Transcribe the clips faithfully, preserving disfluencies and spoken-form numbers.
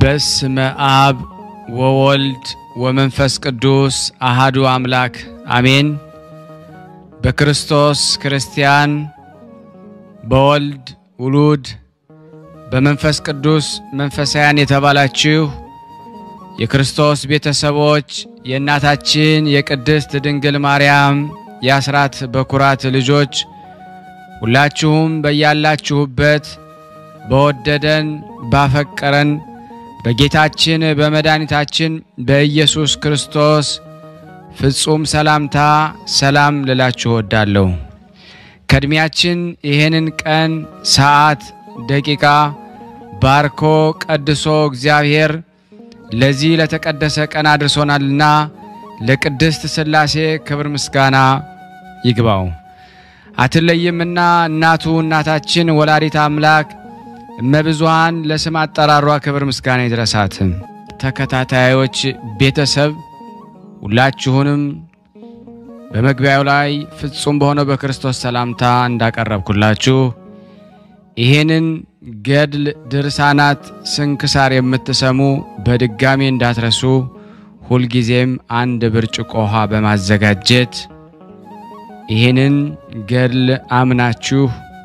በስመ አብ ወወልድ ወመንፈስ ቅዱስ አሐዱ አምላክ አሜን። በክርስቶስ ክርስቲያን በወልድ ውሉድ በመንፈስ ቅዱስ መንፈሳውያን የተባላችሁ የክርስቶስ ቤተሰቦች የእናታችን የቅድስት ድንግል ማርያም የአስራት በኩራት ልጆች ሁላችሁም በያላችሁበት በወደደን ባፈቀረን በጌታችን በመድኃኒታችን በኢየሱስ ክርስቶስ ፍጹም ሰላምታ ሰላም ልላችሁ ወዳለሁ። ከድሚያችን ይሄንን ቀን ሰዓት ደቂቃ ባርኮ ቀድሶ እግዚአብሔር ለዚህ ለተቀደሰ ቀን አድርሶናልና ለቅድስት ሥላሴ ክብር ምስጋና ይግባው። አትለይምና እናቱ እናታችን ወላዲተ አምላክ እመብዙሃን ለስም አጠራሯ ክብር ምስጋና ይድረሳት። ተከታታዮች ቤተሰብ ሁላችሁንም በመግቢያው ላይ ፍጹም በሆነው በክርስቶስ ሰላምታ እንዳቀረብኩላችሁ ይሄንን ገድል ድርሳናት ስንክሳር የምትሰሙ በድጋሚ እንዳትረሱ ሁሉ ጊዜም አንድ ብርጭቆ ውሃ በማዘጋጀት ይሄንን ገድል አምናችሁ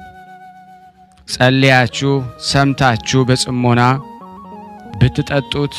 ጸልያችሁ ሰምታችሁ በጽሞና ብትጠጡት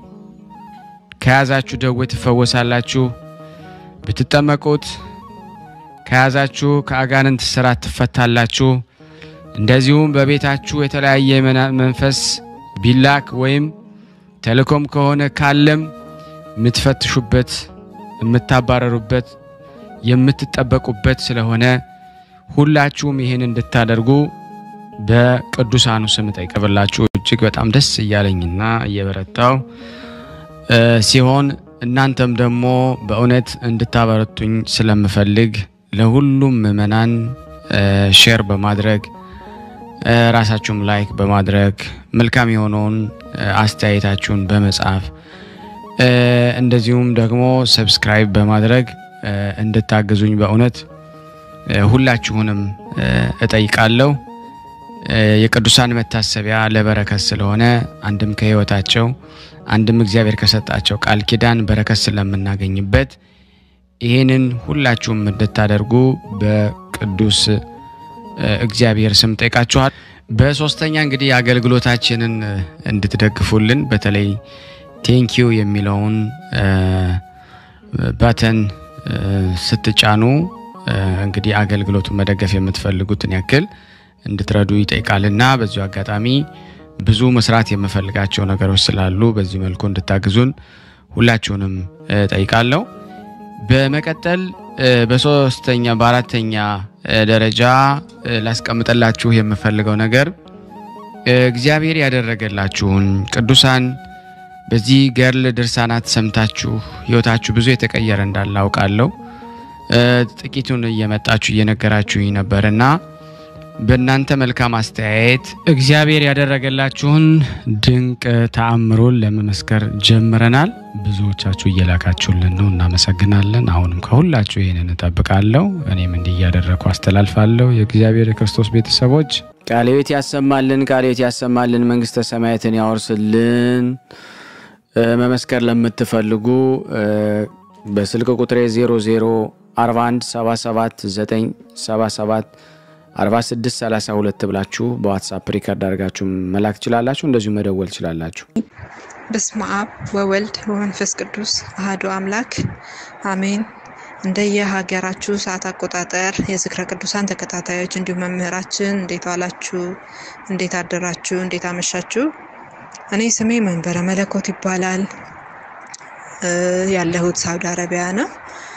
ከያዛችሁ ደዌ ትፈወሳላችሁ። ብትጠመቁት ከያዛችሁ ከአጋንንት ስራት ትፈታላችሁ። እንደዚሁም በቤታችሁ የተለያየ መንፈስ ቢላክ ወይም ተልኮም ከሆነ ካለም ምትፈትሹበት የምታባረሩበት የምትጠበቁበት ስለሆነ ሁላችሁም ይሄን እንድታደርጉ በቅዱሳኑ ስም ጠይቀብላችሁ እጅግ በጣም ደስ እያለኝና እየበረታው ሲሆን እናንተም ደግሞ በእውነት እንድታበረቱኝ ስለምፈልግ ለሁሉም ምእመናን ሼር በማድረግ ራሳችሁም ላይክ በማድረግ መልካም የሆነውን አስተያየታችሁን በመጻፍ እንደዚሁም ደግሞ ሰብስክራይብ በማድረግ እንድታግዙኝ በእውነት ሁላችሁንም እጠይቃለሁ። የቅዱሳን መታሰቢያ ለበረከት ስለሆነ አንድም ከህይወታቸው አንድም እግዚአብሔር ከሰጣቸው ቃል ኪዳን በረከት ስለምናገኝበት ይሄንን ሁላችሁም እንድታደርጉ በቅዱስ እግዚአብሔር ስም ጠይቃችኋል። በሶስተኛ እንግዲህ አገልግሎታችንን እንድትደግፉልን በተለይ ቴንኪው የሚለውን ባተን ስትጫኑ እንግዲህ አገልግሎቱን መደገፍ የምትፈልጉትን ያክል እንድትረዱ ይጠይቃልና በዚሁ አጋጣሚ ብዙ መስራት የምፈልጋቸው ነገሮች ስላሉ በዚህ መልኩ እንድታግዙን ሁላችሁንም ጠይቃለሁ። በመቀጠል በሶስተኛ በአራተኛ ደረጃ ላስቀምጠላችሁ የምፈልገው ነገር እግዚአብሔር ያደረገላችሁን ቅዱሳን በዚህ ገድል ድርሳናት ሰምታችሁ ህይወታችሁ ብዙ የተቀየረ እንዳለ አውቃለሁ። ጥቂቱን እየመጣችሁ እየነገራችሁኝ ነበርና በእናንተ መልካም አስተያየት እግዚአብሔር ያደረገላችሁን ድንቅ ተአምሮን ለመመስከር ጀምረናል። ብዙዎቻችሁ እየላካችሁልን ነው፣ እናመሰግናለን። አሁንም ከሁላችሁ ይሄንን ተጠብቃለሁ። እኔም እንዲህ ያደረኩ አስተላልፋለሁ። የእግዚአብሔር ክርስቶስ ቤተሰቦች ቃልዮት ያሰማልን፣ ቃልዮት ያሰማልን፣ መንግስተ ሰማያትን ያወርስልን። መመስከር ለምትፈልጉ በስልክ ቁጥሬ ዜሮ ዜሮ አርባ አንድ ሰባ ሰባት ዘጠኝ ሰባ ሰባት አርባ ስድስት ሰላሳ ሁለት ብላችሁ በዋትስአፕ ሪከርድ አድርጋችሁ መላክ ትችላላችሁ። እንደዚሁ መደወል ትችላላችሁ። በስመ አብ ወወልድ ወመንፈስ ቅዱስ አሐዱ አምላክ አሜን። እንደየ ሀገራችሁ ሰዓት አቆጣጠር የዝክረ ቅዱሳን ተከታታዮች እንዲሁም መምህራችን እንዴት ዋላችሁ፣ እንዴት አደራችሁ፣ እንዴት አመሻችሁ? እኔ ስሜ መንበረ መለኮት ይባላል። ያለሁት ሳውዲ አረቢያ ነው።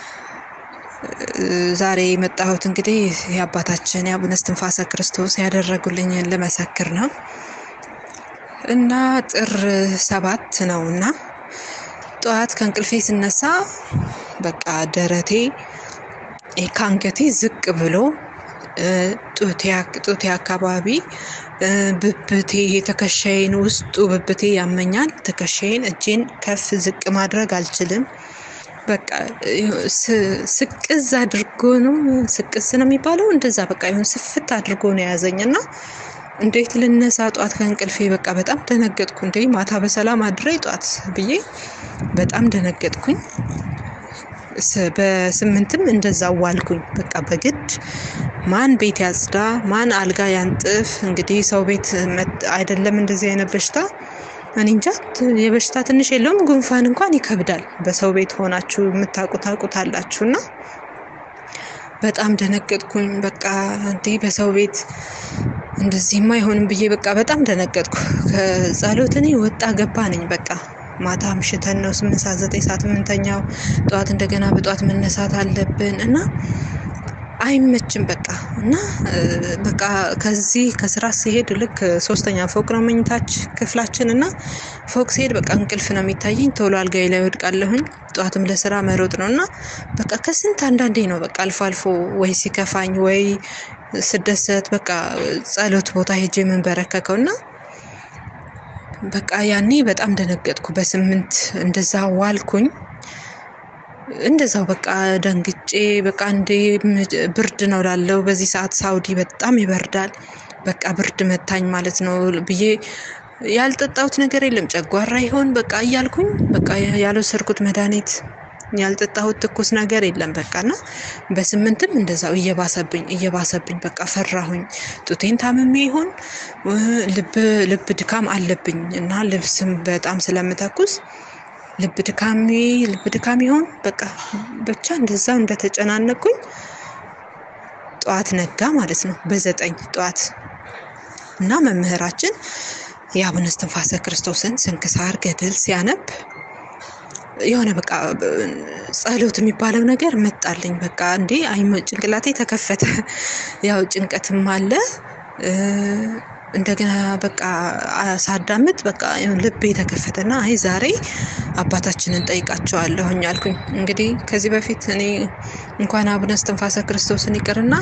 ዛሬ መጣሁት እንግዲህ የአባታችን የአቡነ እስትንፋሰ ክርስቶስ ያደረጉልኝን ለመሰክር ነው እና ጥር ሰባት ነውና ጧት ከእንቅልፌ ስነሳ በቃ ደረቴ ካንገቴ ዝቅ ብሎ ጡቴ ጡቴ አካባቢ ብብቴ የተከሻዬን ውስጡ ብብቴ ያመኛል። ተከሻዬን እጄን ከፍ ዝቅ ማድረግ አልችልም። በቃ ስቅዝ አድርጎ ነው ስቅዝ ነው የሚባለው እንደዛ በቃ ይሁን ስፍት አድርጎ ነው ያዘኝና እንዴት ልነሳ ጧት ከእንቅልፌ በቃ በጣም ደነገጥኩ። እንዴ ማታ በሰላም አድሬ ጧት ብዬ በጣም ደነገጥኩኝ። በስምንትም እንደዛው ዋልኩኝ። በቃ በግድ ማን ቤት ያጽዳ ማን አልጋ ያንጥፍ። እንግዲህ ሰው ቤት አይደለም እንደዚህ አይነት በሽታ እኔ እንጃ የበሽታ ትንሽ የለውም ጉንፋን እንኳን ይከብዳል። በሰው ቤት ሆናችሁ የምታቁታቁታላችሁና በጣም ደነገጥኩኝ። በቃ እንዴ በሰው ቤት እንደዚህማ አይሆንም ብዬ በቃ በጣም ደነገጥኩ። ከጸሎት እኔ ወጣ ገባ ነኝ። በቃ ማታ ምሽተን ነው ስምንት ሰዓት ዘጠኝ ሰዓት ምንተኛው። ጧት እንደገና በጧት መነሳት አለብን እና አይመችም በቃ እና በቃ ከዚህ ከስራ ሲሄድ ልክ ሶስተኛ ፎቅ ነው መኝታች ክፍላችን እና ፎቅ ሲሄድ በቃ እንቅልፍ ነው የሚታየኝ። ቶሎ አልጋዬ ላይ ወድቃለሁኝ። ጧትም ለስራ መሮጥ ነውና በቃ ከስንት አንዳንዴ ነው በቃ አልፎ አልፎ ወይ ሲከፋኝ ወይ ስደሰት በቃ ጸሎት ቦታ ሄጄ ምን በረከከውና በቃ ያኔ በጣም ደነገጥኩ። በስምንት እንደዛ ዋልኩኝ። እንደዛው በቃ ደንግጬ በቃ እንዴ ብርድ ነው ላለው በዚህ ሰዓት ሳውዲ በጣም ይበርዳል። በቃ ብርድ መታኝ ማለት ነው ብዬ ያልጠጣሁት ነገር የለም። ጨጓራ ይሆን በቃ እያልኩኝ በቃ ያልወሰድኩት መድኃኒት ያልጠጣሁት ትኩስ ነገር የለም። በቃና በስምንትም እንደዛው እየባሰብኝ እየባሰብኝ በቃ ፈራሁኝ። ጡቴን ታምሜ ይሆን ልብ ልብ ድካም አለብኝ እና ልብስም በጣም ስለምተኩስ ልብ ድካም ልብ ድካም ይሆን በቃ ብቻ እንደዛው እንደተጨናነኩኝ ጧት ነጋ ማለት ነው በዘጠኝ ጧት እና መምህራችን የአቡነ እስትንፋሰ ክርስቶስን ስንክሳር ገድል ሲያነብ የሆነ በቃ ጸሎት የሚባለው ነገር መጣልኝ። በቃ እንዴ አይመ ጭንቅላቴ ተከፈተ። ያው ጭንቀትም አለ እንደገና በቃ ሳዳምጥ በቃ ልቤ ተከፈተና አይ ዛሬ አባታችንን ጠይቃቸዋለሁኝ አልኩኝ። እንግዲህ ከዚህ በፊት እኔ እንኳን አቡነ እስትንፋሰ ክርስቶስን ይቅርና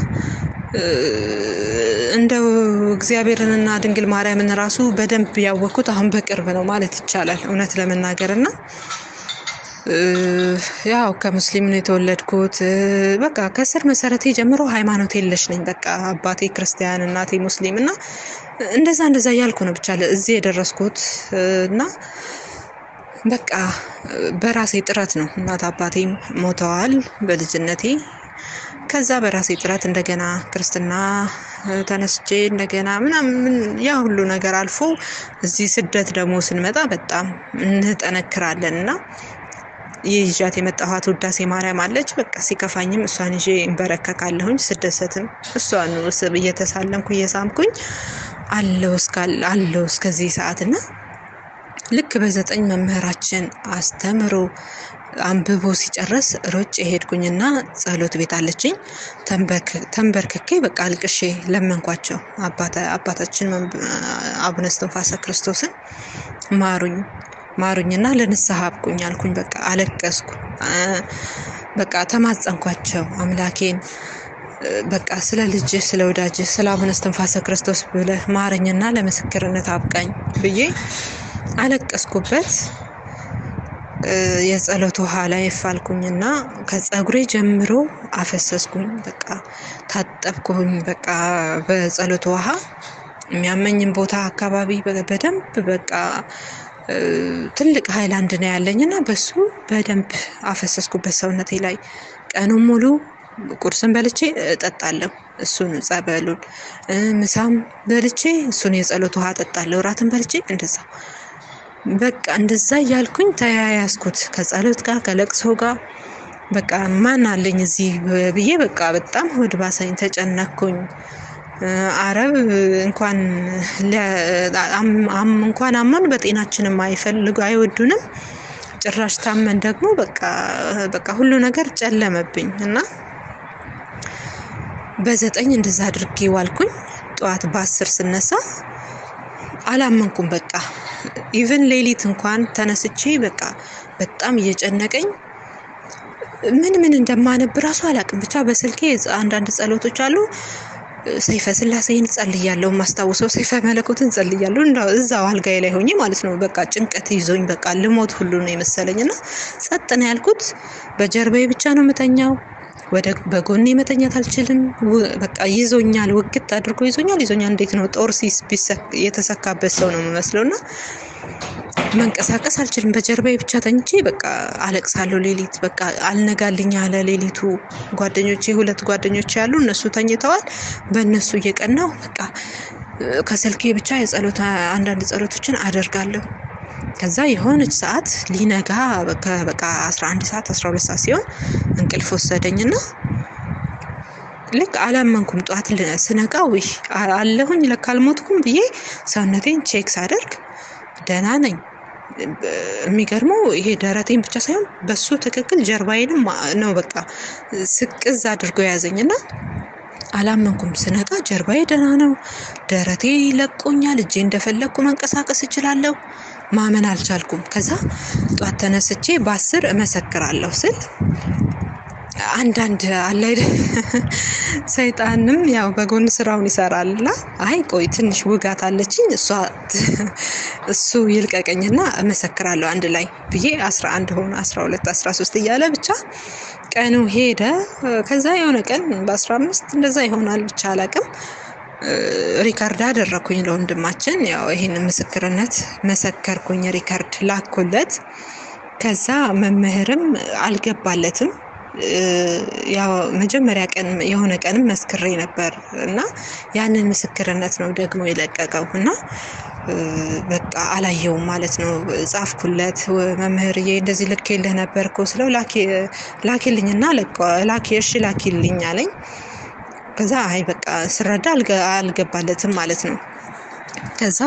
እንደው እግዚአብሔርንና ድንግል ማርያምን ራሱ በደንብ ያወኩት አሁን በቅርብ ነው ማለት ይቻላል እውነት ለመናገርና ያው ከሙስሊም ነው የተወለድኩት። በቃ ከስር መሰረቴ ጀምሮ ሃይማኖት የለሽ ነኝ። በቃ አባቴ ክርስቲያን እናቴ ሙስሊም እና እንደዛ እንደዛ ያልኩ ነው ብቻ ለዚህ የደረስኩት እና በቃ በራሴ ጥረት ነው። እናት አባቴም ሞተዋል በልጅነቴ። ከዛ በራሴ ጥረት እንደገና ክርስትና ተነስቼ እንደገና ምናምን ያ ሁሉ ነገር አልፎ እዚህ ስደት ደግሞ ስንመጣ በጣም እንጠነክራለንና ይዣት የመጣኋት ውዳሴ ማርያም አለች። በቃ ሲከፋኝም እሷን ይዤ እንበረከካለሁኝ። ስደሰትም እሷን ወስብ እየተሳለምኩ እየሳምኩኝ አለው እስካል አለው እስከዚህ ሰዓትና ልክ በዘጠኝ መምህራችን አስተምሮ አንብቦ ሲጨርስ ሮጭ ሄድኩኝና ጸሎት ቤት አለችኝ። ተንበርክ ተንበርክኬ በቃ አልቅሼ ለመንኳቸው አባታ አባታችን አቡነ እስትንፋሰ ክርስቶስን ማሩኝ ማሩኝና ለንስሐ አብቁኝ አልኩኝ። በቃ አለቀስኩ። በቃ ተማጸንኳቸው አምላኬን በቃ ስለ ልጅ ስለ ወዳጅ ስለ አቡነ እስትንፋሰ ክርስቶስ ብለህ ማረኝና ለምስክርነት አብቃኝ ብዬ አለቀስኩበት። የጸሎት ውሃ ላይ ፋልኩኝና ከጸጉሬ ጀምሮ አፈሰስኩኝ። በቃ ታጠብኩኝ። በቃ በጸሎት ውሃ የሚያመኝን ቦታ አካባቢ በደንብ በቃ ትልቅ ሃይላንድ ነው ያለኝና በሱ በደንብ አፈሰስኩበት ሰውነቴ ላይ። ቀኑን ሙሉ ቁርስን በልቼ እጠጣለሁ እሱን ጸበሉን፣ ምሳም በልቼ እሱን የጸሎት ውሃ እጠጣለሁ፣ ራትን በልቼ እንደዛ በቃ እንደዛ ያልኩኝ ተያያዝኩት ከጸሎት ጋር ከለቅሶ ጋር። በቃ ማን አለኝ እዚህ ብዬ በቃ በጣም ሆድ ባሰኝ፣ ተጨነኩኝ። አረብ እንኳን አም እንኳን አማን በጤናችንም አይፈልጉ አይወዱንም። ጭራሽ ታመን ደግሞ በቃ በቃ ሁሉ ነገር ጨለመብኝ እና በዘጠኝ እንደዛ አድርጌ ዋልኩኝ። ጧት በአስር ስነሳ አላመንኩም። በቃ ኢቭን ሌሊት እንኳን ተነስቼ በቃ በጣም እየጨነቀኝ ምን ምን እንደማነብ ራሱ አላቅም። ብቻ በስልኬ አንዳንድ ጸሎቶች አሉ። ሰይፈ ስላሴን ጸልያለሁ፣ ማስታወሰው ሰይፈ መለኮትን ጸልያለሁ እንዳው እዛው አልጋዬ ላይ ሆኜ ማለት ነው። በቃ ጭንቀት ይዞኝ በቃ ልሞት ሁሉ ነው የመሰለኝና ጸጥ ነው ያልኩት። በጀርባዬ ብቻ ነው መተኛው። ወደ በጎኔ መተኛት አልችልም በቃ ይዞኛል ወግት አድርጎ ይዞኛል ይዞኛል እንዴት ነው ጦር ሲስ ቢሰክ የተሰካበት ሰው ነው መስለውና መንቀሳቀስ አልችልም በጀርባዬ ብቻ ተኝቼ በቃ አለቅሳለሁ ሌሊት በቃ አልነጋልኝ አለ ሌሊቱ ጓደኞቼ ሁለት ጓደኞቼ ያሉ እነሱ ተኝተዋል በእነሱ እየቀናው በቃ ከስልኬ ብቻ የጸሎት አንዳንድ ጸሎቶችን አደርጋለሁ ከዛ የሆነች ሰዓት ሊነጋ በቃ በቃ አስራ አንድ ሰዓት አስራ ሁለት ሰዓት ሲሆን እንቅልፍ ወሰደኝና ልክ አላመንኩም ጧት ስነቃ ወይ አለሁኝ ለካ አልሞትኩም ብዬ ሰውነቴን ቼክ ሳደርግ ደህና ነኝ የሚገርመው ይሄ ደረቴን ብቻ ሳይሆን በሱ ትክክል ጀርባዬንም ነው በቃ ስቅዝ አድርጎ ያዘኝና አላመንኩም ስነቃ ጀርባዬ ደህና ነው ደረቴ ለቆኛል እጄ እንደፈለኩ መንቀሳቀስ እችላለሁ ማመን አልቻልኩም ከዛ ጧት ተነስቼ በአስር እመሰክራለሁ ስል አንዳንድ አለ አይደል ሰይጣንም ያው በጎን ስራውን ይሰራልና አይ ቆይ ትንሽ ውጋት አለችኝ እሷ እሱ ይልቀቀኝና እመሰክራለሁ አንድ ላይ ብዬ አስራ አንድ ሆነ አስራ ሁለት አስራ ሶስት እያለ ብቻ ቀኑ ሄደ ከዛ የሆነ ቀን በ15 እንደዛ ይሆናል ብቻ አላቅም ሪካርድ አደረኩኝ ለወንድማችን ያው ይሄን ምስክርነት መሰከርኩኝ ሪካርድ ላኩለት ከዛ መምህርም አልገባለትም ያው መጀመሪያ ቀን የሆነ ቀንም መስክሬ ነበር እና ያንን ምስክርነት ነው ደግሞ የለቀቀውና በቃ አላየውም ማለት ነው ጻፍኩለት መምህርዬ እንደዚህ ልኬልህ ነበርኮ ስለው ላኪ ላኪልኝና ላኪ እሺ ላኪልኝ አለኝ ከዛ አይ በቃ ስረዳ አልገባለትም ማለት ነው ከዛ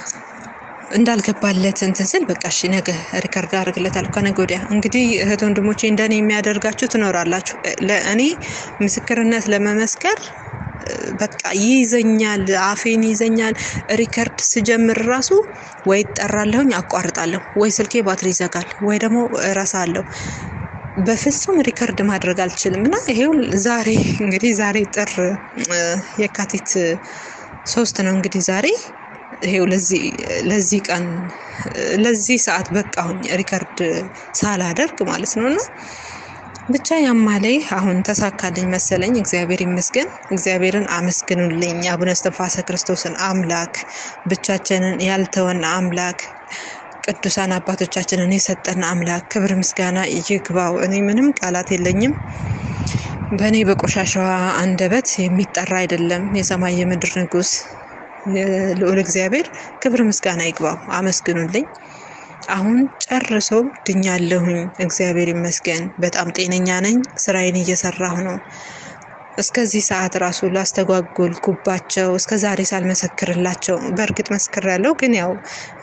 እንዳልገባለት እንትን ስል በቃ እሺ ነገ ሪከርድ አድርግለታለሁ ከነገ ወዲያ እንግዲህ እህት ወንድሞቼ እንደኔ የሚያደርጋችሁ ትኖራላችሁ ለእኔ ምስክርነት ለመመስከር በቃ ይዘኛል አፌን ይዘኛል ሪከርድ ስጀምር ራሱ ወይ ጠራለሁኝ አቋርጣለሁ ወይ ስልኬ ባትሪ ይዘጋል ወይ ደግሞ እረሳለሁ በፍጹም ሪከርድ ማድረግ አልችልምና ይሄው ዛሬ እንግዲህ ዛሬ ጥር የካቲት ሶስት ነው እንግዲህ ዛሬ ይሄው ለዚህ ለዚህ ቀን ለዚህ ሰዓት በቃሁኝ ሪከርድ ሳላደርግ ማለት ነውና ብቻ ያማለይ አሁን ተሳካልኝ መሰለኝ እግዚአብሔር ይመስገን እግዚአብሔርን አመስግኑልኝ አቡነ እስትንፋሰ ክርስቶስን አምላክ ብቻችንን ያልተወን አምላክ ቅዱሳን አባቶቻችንን የሰጠን አምላክ ክብር ምስጋና ይግባው እኔ ምንም ቃላት የለኝም በእኔ በቆሻሻዋ አንደበት የሚጠራ አይደለም የሰማይ የምድር ንጉስ ለኡል እግዚአብሔር ክብር ምስጋና ይግባው አመስግኑልኝ አሁን ጨርሶ ድኛለሁኝ እግዚአብሔር ይመስገን በጣም ጤነኛ ነኝ ስራዬን እየሰራሁ ነው እስከዚህ ሰዓት ራሱ ላስተጓጎልኩባቸው እስከዛሬ ሳልመሰክርላቸው በርግጥ መስክራለሁ ግን ያው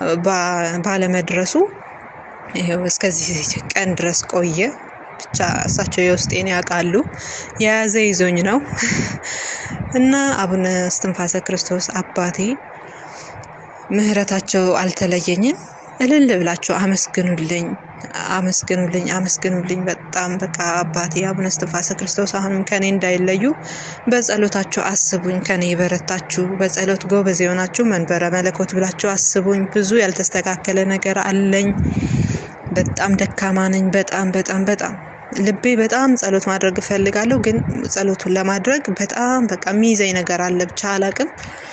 ባለመድረሱ ይሄው እስከዚህ ቀን ድረስ ቆየ ብቻ እሳቸው የውስጤን ያውቃሉ የያዘ ይዞኝ ነው እና አቡነ እስትንፋሰ ክርስቶስ አባቴ ምህረታቸው አልተለየኝም እልል ብላችሁ አመስግኑልኝ አመስግኑልኝ አመስግኑልኝ በጣም በቃ አባቴ አቡነ እስትንፋሰ ክርስቶስ አሁንም ከኔ እንዳይለዩ በጸሎታችሁ አስቡኝ ከኔ ይበረታችሁ በጸሎት ጎበዝ የሆናችሁ መንበረ መለኮት ብላችሁ አስቡኝ ብዙ ያልተስተካከለ ነገር አለኝ በጣም ደካማ ነኝ በጣም በጣም በጣም ልቤ በጣም ጸሎት ማድረግ ፈልጋለሁ ግን ጸሎቱን ለማድረግ በጣም በቃ ሚዘይ ነገር አለ ብቻ አላቅም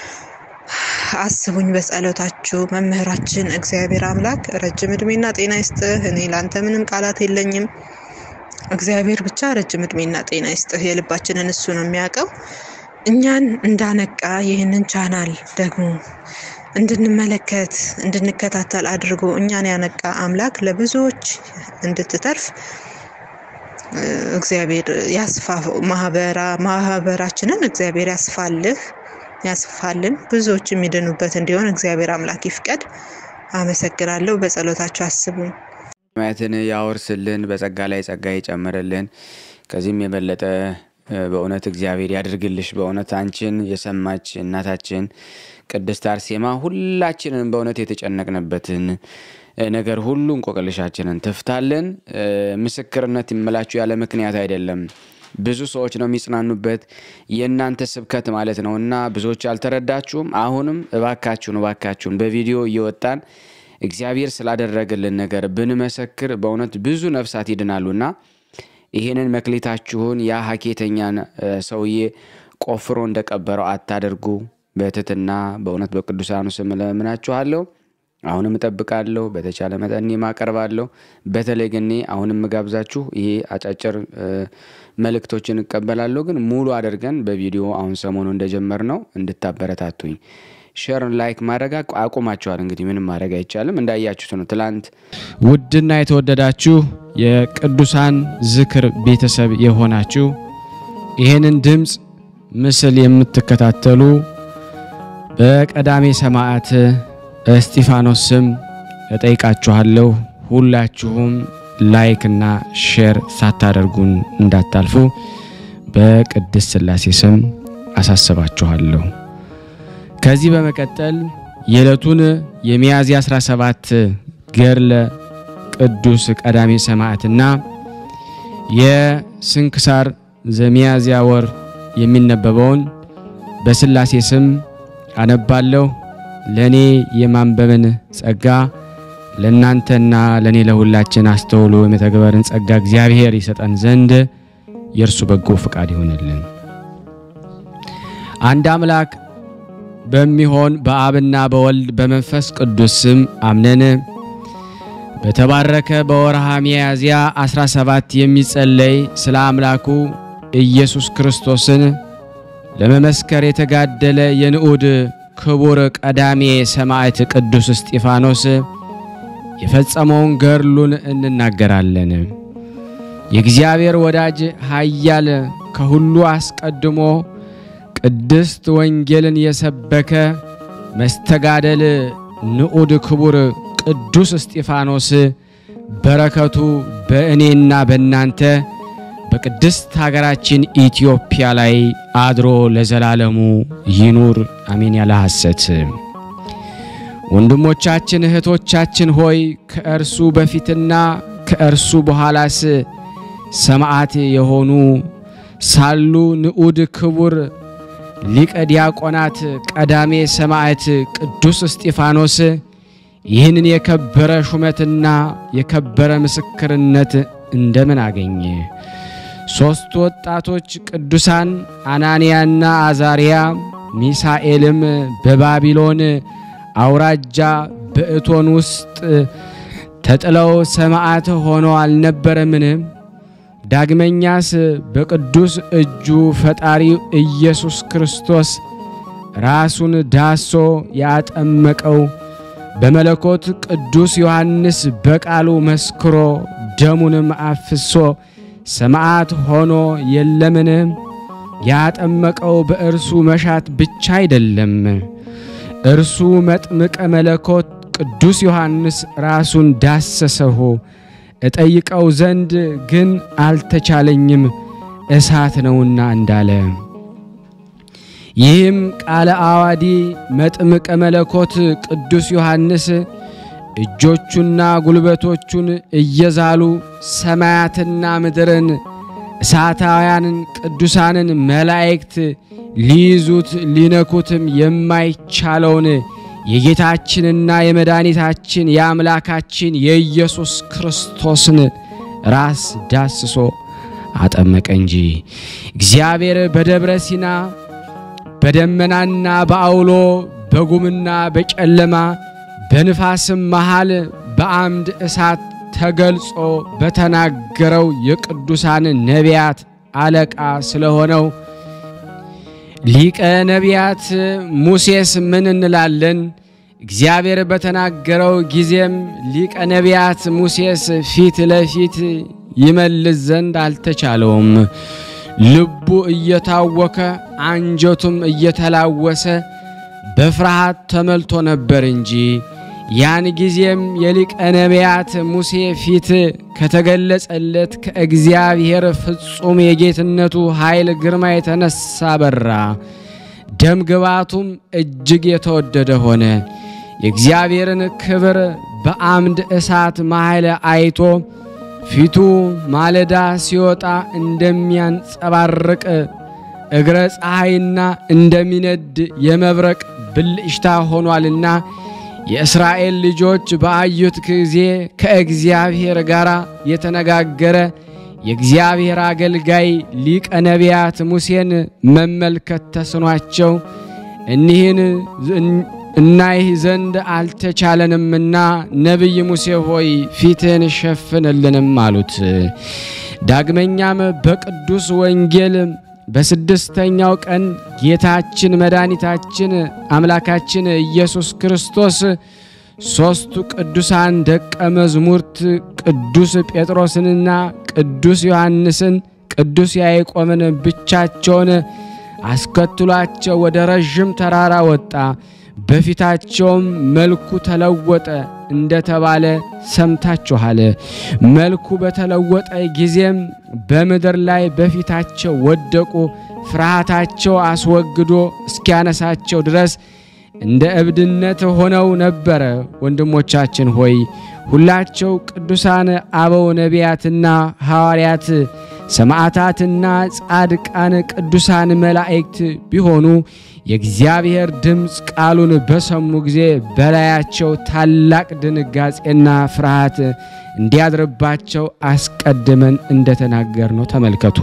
አስቡኝ በጸሎታችሁ መምህራችን እግዚአብሔር አምላክ ረጅም እድሜና ጤና ይስጥህ እኔ ላንተ ምንም ቃላት የለኝም እግዚአብሔር ብቻ ረጅም እድሜና ጤና ይስጥህ የልባችንን እሱ ነው የሚያውቀው እኛን እንዳነቃ ይህንን ቻናል ደግሞ እንድንመለከት እንድንከታተል አድርጎ እኛን ያነቃ አምላክ ለብዙዎች እንድትተርፍ እግዚአብሔር ያስፋው ማህበራ ማህበራችንን እግዚአብሔር ያስፋልህ ያስፋልን ብዙዎች የሚድኑበት እንዲሆን እግዚአብሔር አምላክ ይፍቀድ አመሰግናለሁ በጸሎታችሁ አስቡኝ ማየትን ያወርስልን በጸጋ ላይ ጸጋ ይጨምርልን ከዚህም የበለጠ በእውነት እግዚአብሔር ያድርግልሽ በእውነት አንቺን የሰማች እናታችን ቅድስት አርሴማ ሁላችንን በእውነት የተጨነቅንበትን ነገር ሁሉ እንቆቅልሻችንን ትፍታልን ምስክርነት ይመላችሁ ያለ ምክንያት አይደለም ብዙ ሰዎች ነው የሚጽናኑበት የእናንተ ስብከት ማለት ነውና ብዙዎች አልተረዳችሁም አሁንም እባካችሁን እባካችሁን በቪዲዮ እየወጣን እግዚአብሔር ስላደረገልን ነገር ብንመሰክር በእውነት ብዙ ነፍሳት ይድናሉና ይሄንን መክሊታችሁን ያ ሐኬተኛን ሰውዬ ቆፍሮ እንደቀበረው አታደርጉ በትህትና በእውነት በቅዱሳኑ ስም ለምናችኋለሁ አሁንም እጠብቃለሁ በተቻለ መጠን ማቀርባለሁ በተለይ ግን አሁንም መጋብዛችሁ ይሄ አጫጭር መልእክቶችን እቀበላለሁ ግን ሙሉ አድርገን በቪዲዮ አሁን ሰሞኑ እንደጀመርነው እንድታበረታቱኝ ሼር ላይክ ማድረግ አቁማችኋል እንግዲህ ምንም ማድረግ አይቻልም እንዳያችሁት ነው ትላንት ውድና የተወደዳችሁ የቅዱሳን ዝክር ቤተሰብ የሆናችሁ ይሄንን ድምጽ ምስል የምትከታተሉ በቀዳሜ ሰማዕት እስጢፋኖስ ስም እጠይቃችኋለሁ ሁላችሁም ላይክ እና ሼር ሳታደርጉን እንዳታልፉ በቅድስት ሥላሴ ስም አሳስባችኋለሁ ከዚህ በመቀጠል የዕለቱን የሚያዝያ አስራ ሰባት ገድለ ቅዱስ ቀዳሜ ሰማዕትና የስንክሳር ዘሚያዝያ ወር የሚነበበውን በሥላሴ ስም አነባለሁ ለኔ የማንበብን ጸጋ ለናንተና ለኔ ለሁላችን አስተውሎ የመተግበርን ጸጋ እግዚአብሔር ይሰጠን ዘንድ የርሱ በጎ ፈቃድ ይሆንልን አንድ አምላክ በሚሆን በአብና በወልድ በመንፈስ ቅዱስ ስም አምነን በተባረከ በወርሃ ሚያዝያ አስራ ሰባት የሚጸለይ ስለ አምላኩ ኢየሱስ ክርስቶስን ለመመስከር የተጋደለ የንዑድ ክቡር ቀዳሜ ሰማዕት ቅዱስ እስጢፋኖስ የፈጸመውን ገድሉን እንናገራለን የእግዚአብሔር ወዳጅ ኃያል ከሁሉ አስቀድሞ ቅድስት ወንጌልን የሰበከ መስተጋደል ንዑድ ክቡር ቅዱስ እስጢፋኖስ በረከቱ በእኔና በእናንተ በቅድስት ሀገራችን ኢትዮጵያ ላይ አድሮ ለዘላለሙ ይኑር አሜን ያለ ሐሰት ወንድሞቻችን እህቶቻችን ሆይ ከእርሱ በፊትና ከእርሱ በኋላስ ሰማዕት የሆኑ ሳሉ ንዑድ ክቡር ሊቀ ዲያቆናት ቀዳሜ ሰማዕት ቅዱስ እስጢፋኖስ ይህንን የከበረ ሹመትና የከበረ ምስክርነት እንደምን አገኘ ሶስት ወጣቶች ቅዱሳን አናንያና አዛሪያ ሚሳኤልም በባቢሎን አውራጃ በእቶን ውስጥ ተጥለው ሰማዕት ሆነው አልነበረምን ዳግመኛስ በቅዱስ እጁ ፈጣሪ ኢየሱስ ክርስቶስ ራሱን ዳሶ ያጠመቀው በመለኮት ቅዱስ ዮሐንስ በቃሉ መስክሮ ደሙንም አፍሶ ሰማዕት ሆኖ የለምን ያጠመቀው በእርሱ መሻት ብቻ አይደለም እርሱ መጥምቀ መለኮት ቅዱስ ዮሐንስ ራሱን ዳሰሰው እጠይቀው ዘንድ ግን አልተቻለኝም እሳት ነውና እንዳለ ይህም ቃለ አዋዲ መጥምቀ መለኮት ቅዱስ ዮሐንስ እጆቹና ጉልበቶቹን እየዛሉ ሰማያትና ምድርን እሳታውያንን ቅዱሳንን መላእክት ሊይዙት ሊነኩትም የማይቻለውን የጌታችንና የመድኃኒታችን የአምላካችን የኢየሱስ ክርስቶስን ራስ ዳስሶ አጠመቀ እንጂ እግዚአብሔር በደብረ ሲና በደመናና በአውሎ በጉምና በጨለማ በንፋስም መሃል በአምድ እሳት ተገልጾ በተናገረው የቅዱሳን ነቢያት አለቃ ስለሆነው ሊቀ ነቢያት ሙሴስ ምን እንላለን እግዚአብሔር በተናገረው ጊዜም ሊቀ ነቢያት ሙሴስ ፊት ለፊት ይመልስ ዘንድ አልተቻለውም ልቡ እየታወከ አንጀቱም እየተላወሰ በፍርሃት ተመልቶ ነበር እንጂ ያን ጊዜም የሊቀ ነቢያት ሙሴ ፊት ከተገለጸለት ከእግዚአብሔር ፍጹም የጌትነቱ ኃይል ግርማ የተነሳ በራ ደም ግባቱም እጅግ የተወደደ ሆነ የእግዚአብሔርን ክብር በአምድ እሳት መሃል አይቶ ፊቱ ማለዳ ሲወጣ እንደሚያንጸባርቅ እግረ ፀሐይና እንደሚነድ የመብረቅ ብልጭታ ሆኗልና የእስራኤል ልጆች በአዩት ጊዜ ከእግዚአብሔር ጋር የተነጋገረ የእግዚአብሔር አገልጋይ ሊቀ ነቢያት ሙሴን መመልከት ተስኗቸው እኒህን እናይህ ዘንድ አልተቻለንምና ነብይ ሙሴ ሆይ ፊትን ሸፍንልንም አሉት። ዳግመኛም በቅዱስ ወንጌል በስድስተኛው ቀን ጌታችን መድኃኒታችን አምላካችን ኢየሱስ ክርስቶስ ሶስቱ ቅዱሳን ደቀ መዝሙርት ቅዱስ ጴጥሮስንና ቅዱስ ዮሐንስን ቅዱስ ያዕቆብን ብቻቸውን አስከትሏቸው ወደ ረጅም ተራራ ወጣ። በፊታቸውም መልኩ ተለወጠ እንደተባለ ሰምታችኋል። መልኩ በተለወጠ ጊዜም በምድር ላይ በፊታቸው ወደቁ። ፍርሃታቸው አስወግዶ እስኪያነሳቸው ድረስ እንደ እብድነት ሆነው ነበር። ወንድሞቻችን ሆይ ሁላቸው ቅዱሳን አበው ነቢያትና ሐዋርያት ሰማዕታትና ጻድቃን ቅዱሳን መላእክት ቢሆኑ የእግዚአብሔር ድምጽ ቃሉን በሰሙ ጊዜ በላያቸው ታላቅ ድንጋጼና ፍርሃት እንዲያድርባቸው አስቀድመን እንደተናገርነው ተመልከቱ።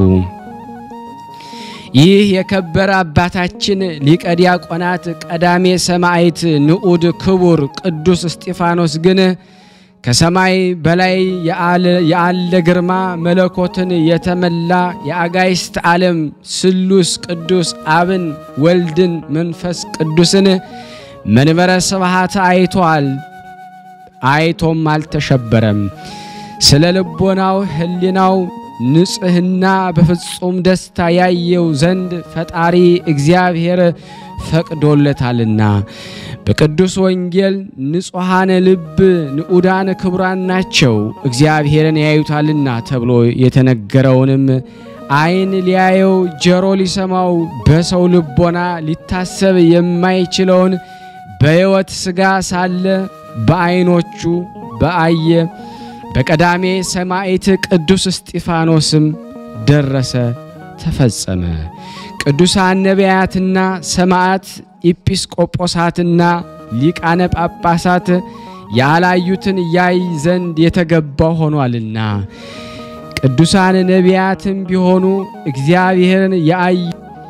ይህ የከበረ አባታችን ሊቀ ዲያቆናት ቀዳሜ ሰማዕት ንዑድ ክቡር ቅዱስ እስጢፋኖስ ግን ከሰማይ በላይ ያለ ግርማ መለኮትን የተመላ የአጋይስት ዓለም ስሉስ ቅዱስ አብን ወልድን መንፈስ ቅዱስን መንበረ ስብሐት አይቷል። አይቶም አልተሸበረም። ስለ ልቦናው ህሊናው ንጽህና በፍጹም ደስታ ያየው ዘንድ ፈጣሪ እግዚአብሔር ፈቅዶለታልና በቅዱስ ወንጌል ንጹሃን ልብ ንዑዳን ክብራን ናቸው እግዚአብሔርን ያዩታልና ተብሎ የተነገረውንም አይን ሊያየው ጆሮ ሊሰማው በሰው ልቦና ሊታሰብ የማይችለውን በሕይወት ሥጋ ሳለ በአይኖቹ በአየ በቀዳሜ ሰማዕት ቅዱስ እስጢፋኖስም ደረሰ ተፈጸመ። ቅዱሳን ነቢያትና ሰማዕት ኤጲስቆጶሳትና ሊቃነ ጳጳሳት ያላዩትን ያይ ዘንድ የተገባው ሆኗልና ቅዱሳን ነቢያትም ቢሆኑ እግዚአብሔርን ያዩ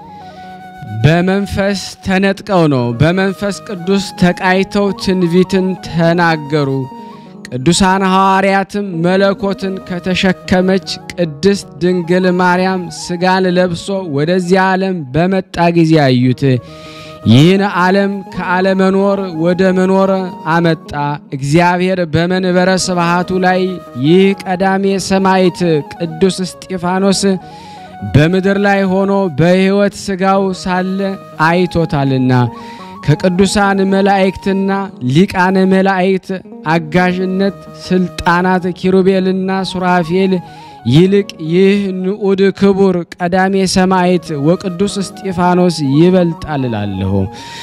በመንፈስ ተነጥቀው ነው። በመንፈስ ቅዱስ ተቃይተው ትንቢትን ተናገሩ። ቅዱሳን ሐዋርያትም መለኮትን ከተሸከመች ቅድስት ድንግል ማርያም ሥጋን ለብሶ ወደዚህ ዓለም በመጣ ጊዜ አዩት። ይህን ዓለም ከዓለመኖር ወደ መኖር አመጣ። እግዚአብሔር በመንበረ ስብሐቱ ላይ ይህ ቀዳሜ ሰማዕት ቅዱስ እስጢፋኖስ በምድር ላይ ሆኖ በሕይወት ሥጋው ሳለ አይቶታልና ከቅዱሳን መላእክትና ሊቃነ መላእክት አጋዥነት ስልጣናት ኪሩቤልና ሱራፌል ይልቅ ይህ ንዑድ ክቡር ቀዳሜ ሰማዕት ወቅዱስ እስጢፋኖስ ይበልጣል እላለሁ።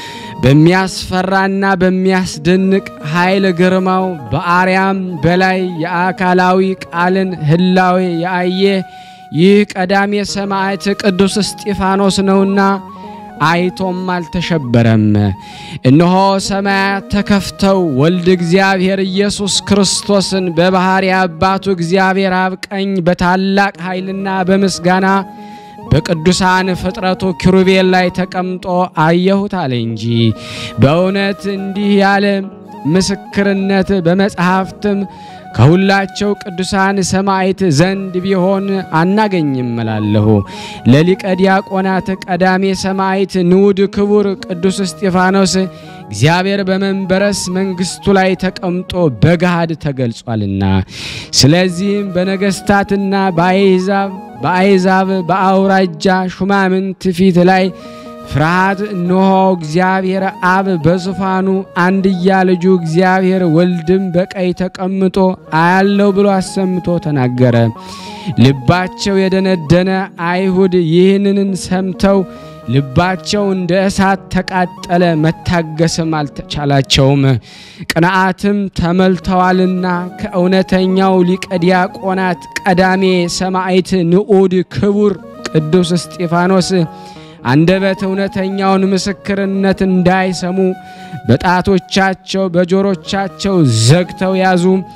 በሚያስፈራና በሚያስደንቅ ኃይል ግርማው በአርያም በላይ የአካላዊ ቃልን ህላዌ ያየ ይህ ቀዳሜ ሰማዕት ቅዱስ እስጢፋኖስ ነውና አይቶም አልተሸበረም። እነሆ ሰማያት ተከፍተው ወልድ እግዚአብሔር ኢየሱስ ክርስቶስን በባህሪ አባቱ እግዚአብሔር አብ ቀኝ በታላቅ ኃይልና በምስጋና በቅዱሳን ፍጥረቱ ኪሩቤል ላይ ተቀምጦ አየሁት አለ እንጂ በእውነት እንዲህ ያለ ምስክርነት በመጽሐፍትም ከሁላቸው ቅዱሳን ሰማዕት ዘንድ ቢሆን አናገኝም እላለሁ። ለሊቀ ዲያቆናት ቀዳሜ ሰማዕት ንዑድ ክቡር ቅዱስ እስጢፋኖስ እግዚአብሔር በመንበረስ መንግስቱ ላይ ተቀምጦ በገሃድ ተገልጿልና ስለዚህም በነገስታትና በአይዛብ በአይዛብ በአውራጃ ሹማምንት ፊት ላይ ፍርሃት እነሆ እግዚአብሔር አብ በዙፋኑ አንድያ ልጁ እግዚአብሔር ወልድም በቀኝ ተቀምጦ አያለው ብሎ አሰምቶ ተናገረ። ልባቸው የደነደነ አይሁድ ይህንን ሰምተው ልባቸው እንደ እሳት ተቃጠለ፣ መታገስም አልተቻላቸውም። ቅንዓትም ተመልተዋልና ከእውነተኛው ሊቀ ዲያቆናት ቀዳሜ ሰማዕት ንዑድ ክቡር ቅዱስ እስጢፋኖስ አንደበት እውነተኛውን ምስክርነት እንዳይሰሙ በጣቶቻቸው በጆሮቻቸው ዘግተው ያዙ።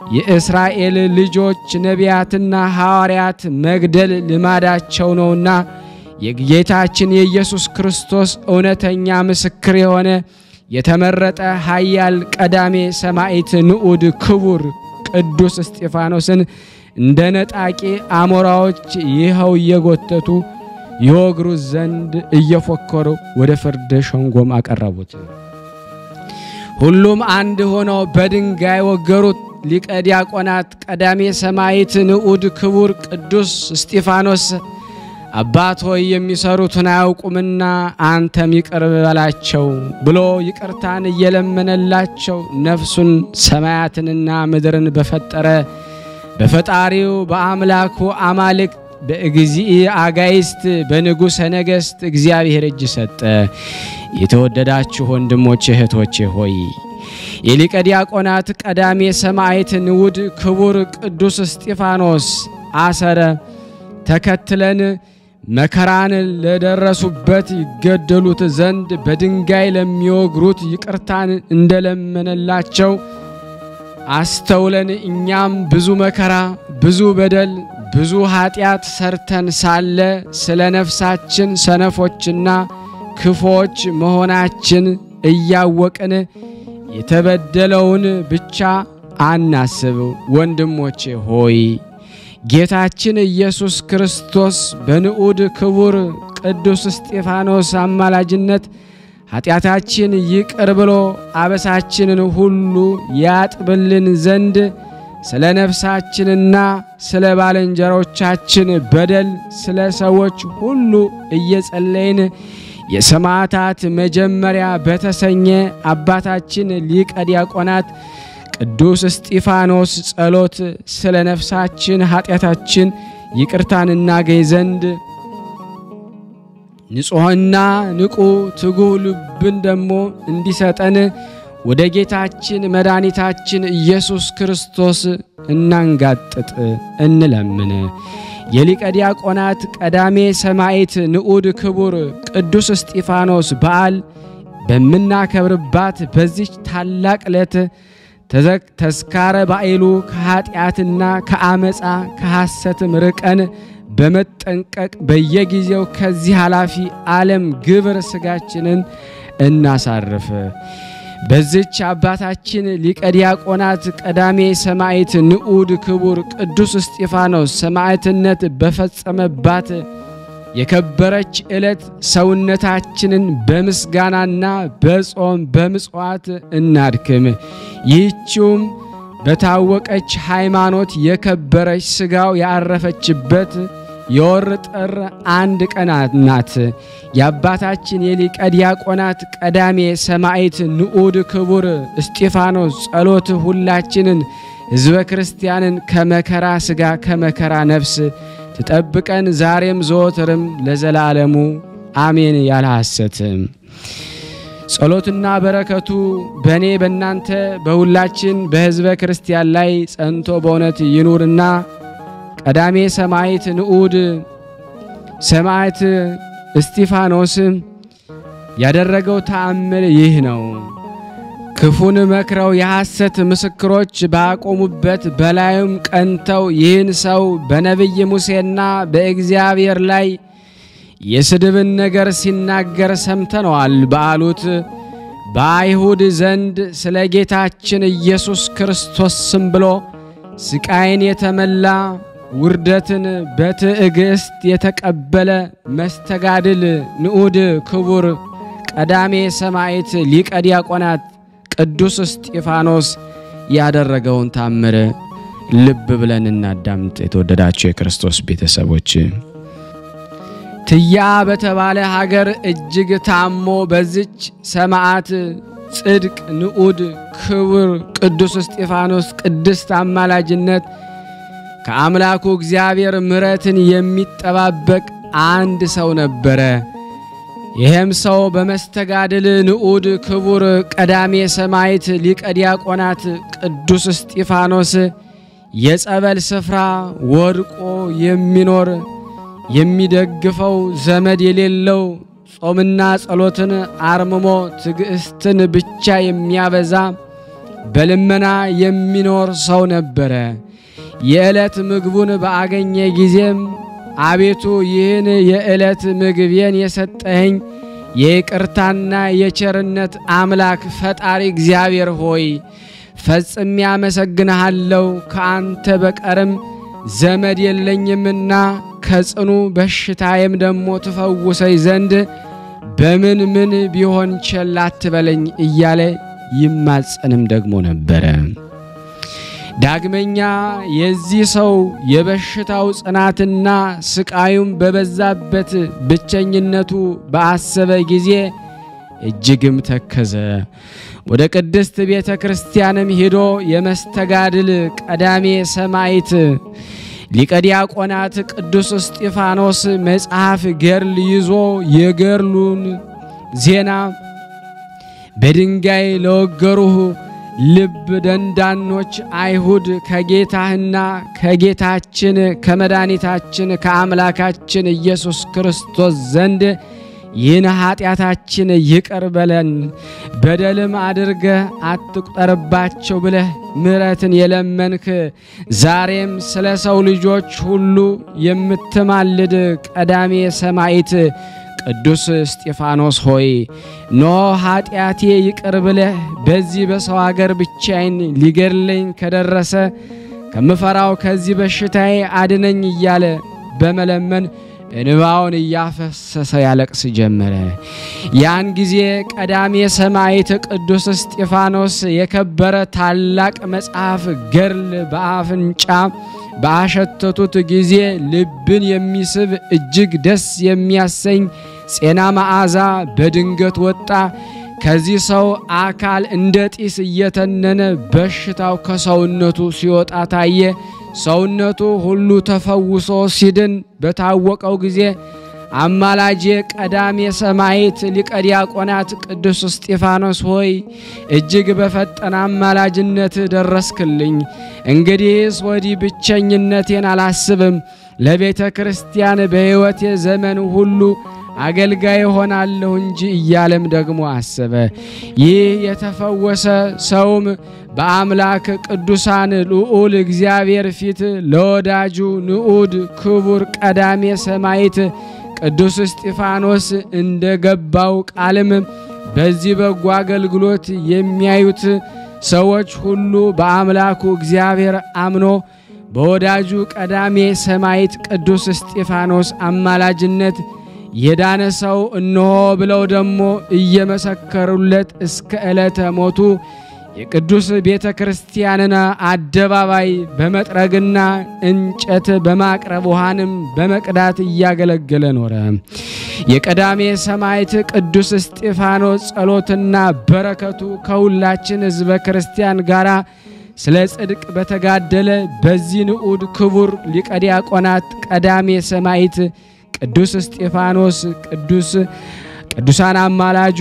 የእስራኤል ልጆች ነቢያትና ሐዋርያት መግደል ልማዳቸው ነውና የጌታችን የኢየሱስ ክርስቶስ እውነተኛ ምስክር የሆነ የተመረጠ ኃያል ቀዳሜ ሰማዕት ንዑድ ክቡር ቅዱስ እስጢፋኖስን እንደ ነጣቂ አሞራዎች ይኸው እየጎተቱ ይወግሩት ዘንድ እየፎከሩ ወደ ፍርድ ሸንጎም አቀረቡት። ሁሉም አንድ ሆነው በድንጋይ ወገሩት። ሊቀ ዲያቆናት ቀዳሜ ሰማዕት ንዑድ ክቡር ቅዱስ እስጢፋኖስ አባት ሆይ የሚሰሩትን አያውቁምና አንተም ይቅር በላቸው ብሎ ይቅርታን እየለመነላቸው ነፍሱን ሰማያትንና ምድርን በፈጠረ በፈጣሪው በአምላኩ አማልክት በእግዚእ አጋይስት በንጉሠ ነገሥት እግዚአብሔር እጅ ሰጠ። የተወደዳችሁ ወንድሞቼ እህቶቼ ሆይ የሊቀ ዲያቆናት ቀዳሜ ሰማዕት ንዑድ ክቡር ቅዱስ እስጢፋኖስ አሰረ ተከትለን መከራን ለደረሱበት ይገደሉት ዘንድ በድንጋይ ለሚወግሩት ይቅርታን እንደለመነላቸው አስተውለን እኛም ብዙ መከራ ብዙ በደል ብዙ ኃጢአት ሰርተን ሳለ ስለ ነፍሳችን ሰነፎችና ክፎች መሆናችን እያወቅን የተበደለውን ብቻ አናስብ። ወንድሞቼ ሆይ ጌታችን ኢየሱስ ክርስቶስ በንዑድ ክቡር ቅዱስ እስጢፋኖስ አማላጅነት ኃጢአታችን ይቅር ብሎ አበሳችንን ሁሉ ያጥብልን ዘንድ ስለ ነፍሳችንና ስለ ባልንጀሮቻችን በደል ስለ ሰዎች ሁሉ እየጸለይን የሰማዕታት መጀመሪያ በተሰኘ አባታችን ሊቀ ዲያቆናት ቅዱስ እስጢፋኖስ ጸሎት ስለ ነፍሳችን ኃጢአታችን ይቅርታን እናገኝ ዘንድ ንጹህና ንቁ ትጉህ ልብን ደሞ እንዲሰጠን ወደ ጌታችን መድኃኒታችን ኢየሱስ ክርስቶስ እናንጋጥጥ እንለምን። የሊቀ ዲያቆናት ቀዳሜ ሰማዕት ንዑድ ክቡር ቅዱስ እስጢፋኖስ በዓል በምናከብርባት በዚች ታላቅ ዕለት ተዝካረ ባዕሉ ከኃጢአትና ከአመፃ ከሐሰትም ርቀን በመጠንቀቅ በየጊዜው ከዚህ ኃላፊ ዓለም ግብር ስጋችንን እናሳርፍ። በዚች አባታችን ሊቀ ዲያቆናት ቀዳሜ ሰማዕት ንዑድ ክቡር ቅዱስ እስጢፋኖስ ሰማዕትነት በፈጸመባት የከበረች ዕለት ሰውነታችንን በምስጋናና በጾም በምጽዋት እናድክም። ይህችውም በታወቀች ሃይማኖት የከበረች ስጋው ያረፈችበት የወር ጥር አንድ ቀን ናት። የአባታችን የሊቀ ዲያቆናት ቀዳሜ ሰማዕት ንዑድ ክቡር እስጢፋኖስ ጸሎት ሁላችንን ሕዝበ ክርስቲያንን ከመከራ ስጋ ከመከራ ነፍስ ትጠብቀን ዛሬም ዘወትርም ለዘላለሙ አሜን። ያለ ሐሰት ጸሎትና በረከቱ በኔ በእናንተ በሁላችን በሕዝበ ክርስቲያን ላይ ጸንቶ በእውነት ይኑርና ቀዳሜ ሰማዕት ንዑድ ሰማዕት እስጢፋኖስ ያደረገው ተአምር ይህ ነው። ክፉን መክረው የሐሰት ምስክሮች ባቆሙበት በላዩም ቀንተው ይህን ሰው በነቢይ ሙሴና በእግዚአብሔር ላይ የስድብን ነገር ሲናገር ሰምተነዋል ባሉት በአይሁድ ዘንድ ስለ ጌታችን ኢየሱስ ክርስቶስ ስም ብሎ ስቃይን የተመላ ውርደትን በትዕግስት የተቀበለ መስተጋድል ንዑድ ክቡር ቀዳሜ ሰማዕት ሊቀ ዲያቆናት ቅዱስ እስጢፋኖስ ያደረገውን ታምር ልብ ብለን እናዳምጥ። የተወደዳችሁ የክርስቶስ ቤተሰቦች ትያ በተባለ ሀገር እጅግ ታሞ በዚች ሰማዕት ጽድቅ ንዑድ ክቡር ቅዱስ እስጢፋኖስ ቅድስት አማላጅነት ከአምላኩ እግዚአብሔር ምሕረትን የሚጠባበቅ አንድ ሰው ነበረ። ይህም ሰው በመስተጋድል ንዑድ ክቡር ቀዳሜ ሰማዕት ሊቀ ዲያቆናት ቅዱስ እስጢፋኖስ የጸበል ስፍራ ወድቆ የሚኖር የሚደግፈው ዘመድ የሌለው ጾምና ጸሎትን አርምሞ ትዕግስትን ብቻ የሚያበዛ በልመና የሚኖር ሰው ነበረ። የዕለት ምግቡን ባገኘ ጊዜም አቤቱ ይህን የዕለት ምግቤን የሰጠኸኝ የይቅርታና የቸርነት አምላክ ፈጣሪ እግዚአብሔር ሆይ ፈጽሜ አመሰግንሃለሁ። ከአንተ በቀርም ዘመድ የለኝምና ከጽኑ በሽታዬም ደሞ ትፈውሰኝ ዘንድ በምን ምን ቢሆን ቸል አትበለኝ እያለ ይማጸንም ደግሞ ነበረ። ዳግመኛ የዚህ ሰው የበሽታው ጽናትና ስቃዩም በበዛበት ብቸኝነቱ በአሰበ ጊዜ እጅግም ተከዘ። ወደ ቅድስት ቤተ ክርስቲያንም ሄዶ የመስተጋድል ቀዳሜ ሰማዕት ሊቀ ዲያቆናት ቅዱስ እስጢፋኖስ መጽሐፍ ገርል ይዞ የገርሉን ዜና በድንጋይ ለወገሩህ ልብ ደንዳኖች አይሁድ ከጌታህና ከጌታችን ከመድኃኒታችን ከአምላካችን ኢየሱስ ክርስቶስ ዘንድ ይህን ኃጢአታችን ይቅር በለን በደልም አድርገ አትቁጠርባቸው ብለህ ምሕረትን የለመንክ ዛሬም ስለ ሰው ልጆች ሁሉ የምትማልድ ቀዳሜ ሰማዕት ቅዱስ እስጢፋኖስ ሆይ ኖ ኃጢአቴ ይቅር ብለህ በዚህ በሰው ሀገር ብቻዬን ሊገድለኝ ከደረሰ ከምፈራው ከዚህ በሽታዬ አድነኝ እያለ በመለመን እንባውን እያፈሰሰ ያለቅስ ጀመረ። ያን ጊዜ ቀዳሜ ሰማዕት ቅዱስ እስጢፋኖስ የከበረ ታላቅ መጽሐፍ ገርል በአፍንጫ ባሸተቱት ጊዜ ልብን የሚስብ እጅግ ደስ የሚያሰኝ ጼና መዓዛ በድንገት ወጣ። ከዚህ ሰው አካል እንደ ጢስ እየተነነ በሽታው ከሰውነቱ ሲወጣ ታየ። ሰውነቱ ሁሉ ተፈውሶ ሲድን በታወቀው ጊዜ አማላጄ ቀዳሜ ሰማዕት ሊቀ ዲያቆናት ቅዱስ እስጢፋኖስ ሆይ እጅግ በፈጠነ አማላጅነት ደረስክልኝ። እንግዲህስ ወዲህ ብቸኝነቴን አላስብም፣ ለቤተ ክርስቲያን በሕይወቴ ዘመን ሁሉ አገልጋይ ሆናለሁ እንጂ እያለም ደግሞ አሰበ። ይህ የተፈወሰ ሰውም በአምላክ ቅዱሳን ልዑል እግዚአብሔር ፊት ለወዳጁ ንዑድ ክቡር ቀዳሜ ሰማዕት ቅዱስ እስጢፋኖስ እንደገባው ቃልም በዚህ በጎ አገልግሎት የሚያዩት ሰዎች ሁሉ በአምላኩ እግዚአብሔር አምኖ በወዳጁ ቀዳሜ ሰማዕት ቅዱስ እስጢፋኖስ አማላጅነት የዳነ ሰው እነሆ ብለው ደግሞ እየመሰከሩለት እስከ ዕለተ ሞቱ የቅዱስ ቤተ ክርስቲያንን አደባባይ በመጥረግና እንጨት በማቅረብ ውሃንም በመቅዳት እያገለገለ ኖረ። የቀዳሜ ሰማዕት ቅዱስ እስጢፋኖስ ጸሎትና በረከቱ ከሁላችን ሕዝበ ክርስቲያን ጋራ ስለ ጽድቅ በተጋደለ በዚህ ንዑድ ክቡር ሊቀ ዲያቆናት ቀዳሜ ሰማዕት ቅዱስ እስጢፋኖስ ቅዱስ ቅዱሳን አማላጁ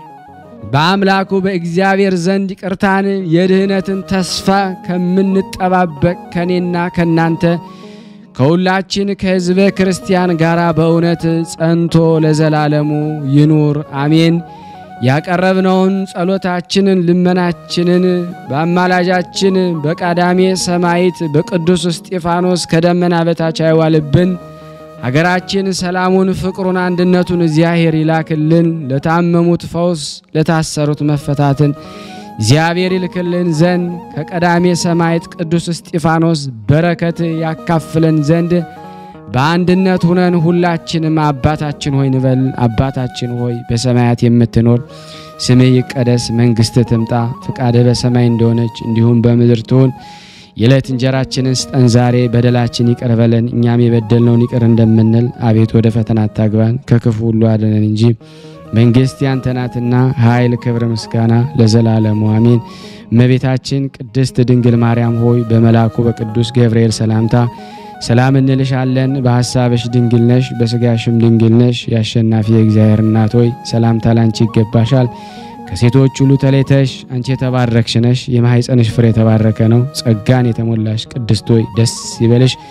በአምላኩ በእግዚአብሔር ዘንድ ይቅርታን የድህነትን ተስፋ ከምንጠባበቅ ከኔና ከናንተ ከሁላችን ከሕዝበ ክርስቲያን ጋራ በእውነት ጸንቶ ለዘላለሙ ይኑር አሜን። ያቀረብነውን ጸሎታችንን ልመናችንን በአማላጃችን በቀዳሜ ሰማዕት በቅዱስ እስጢፋኖስ ከደመና በታች አይዋልብን። ሀገራችን ሰላሙን ፍቅሩን አንድነቱን እግዚአብሔር ይላክልን። ለታመሙት ፈውስ ለታሰሩት መፈታትን እግዚአብሔር ይልክልን ዘንድ ከቀዳሜ ሰማዕት ቅዱስ እስጢፋኖስ በረከት ያካፍለን ዘንድ በአንድነት ሆነን ሁላችንም አባታችን ሆይ እንበል። አባታችን ሆይ በሰማያት የምትኖር ስምህ ይቀደስ፣ መንግሥትህ ትምጣ፣ ፈቃድህ በሰማይ እንደሆነች እንዲሁም በምድር ትሁን። የዕለት እንጀራችንን ስጠን ዛሬ፣ በደላችን ይቅር በለን እኛም የበደልነውን ይቅር እንደምንል፣ አቤቱ ወደ ፈተና አታግባን ከክፉ ሁሉ አድነን እንጂ መንግሥት ያንተ ናትና ኃይል፣ ክብር፣ ምስጋና ለዘላለሙ አሜን። እመቤታችን ቅድስት ድንግል ማርያም ሆይ በመልአኩ በቅዱስ ገብርኤል ሰላምታ ሰላም እንልሻለን። በሐሳብሽ ድንግል ነሽ፣ በሥጋሽም ድንግል ነሽ። የአሸናፊ የእግዚአብሔር እናት ሆይ ሰላምታ ላንቺ ይገባሻል። ከሴቶች ሁሉ ተለይተሽ አንቺ የተባረክሽ ነሽ፣ የማኅፀንሽ ፍሬ የተባረከ ነው። ጸጋን የተሞላሽ ቅድስት ሆይ ደስ ይበልሽ፣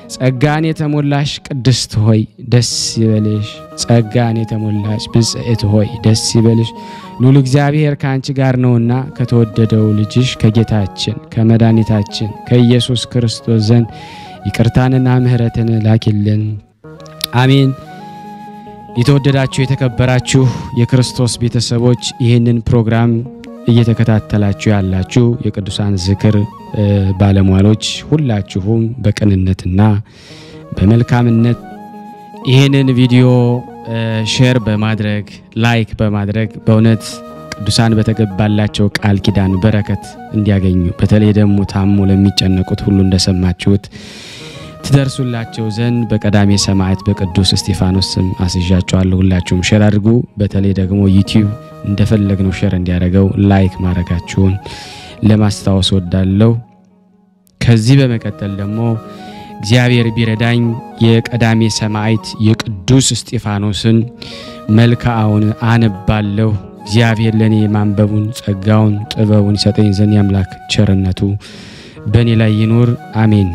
ጸጋን የተሞላሽ ቅድስት ሆይ ደስ ይበልሽ ጸጋን የተሞላሽ ብጽዕት ሆይ ደስ ይበልሽ ሉል እግዚአብሔር ካንቺ ጋር ነውና ከተወደደው ልጅሽ ከጌታችን ከመድኃኒታችን ከኢየሱስ ክርስቶስ ዘንድ ይቅርታንና ምህረትን ላኪልን አሜን። የተወደዳችሁ የተከበራችሁ የክርስቶስ ቤተሰቦች ይህንን ፕሮግራም እየተከታተላችሁ ያላችሁ የቅዱሳን ዝክር ባለሟሎች ሁላችሁም በቅንነትና በመልካምነት ይህንን ቪዲዮ ሼር በማድረግ ላይክ በማድረግ በእውነት ቅዱሳን በተገባላቸው ቃል ኪዳን በረከት እንዲያገኙ በተለይ ደግሞ ታሙ ለሚጨነቁት ሁሉ እንደሰማችሁት ትደርሱላቸው ዘንድ በቀዳሜ ሰማዕት በቅዱስ እስጢፋኖስ ስም አስይዣችኋለሁ። ሁላችሁም ሼር አድርጉ። በተለይ ደግሞ ዩቲዩብ እንደፈለግነው ሼር እንዲያደርገው ላይክ ማድረጋችሁን ለማስታወስ ወዳለሁ። ከዚህ በመቀጠል ደግሞ እግዚአብሔር ቢረዳኝ የቀዳሜ ሰማዕት የቅዱስ እስጢፋኖስን መልካውን አነባለሁ። እግዚአብሔር ለኔ ማንበቡን ጸጋውን ጥበቡን ይሰጠኝ ዘንድ ያምላክ ቸርነቱ በኔ ላይ ይኑር አሜን።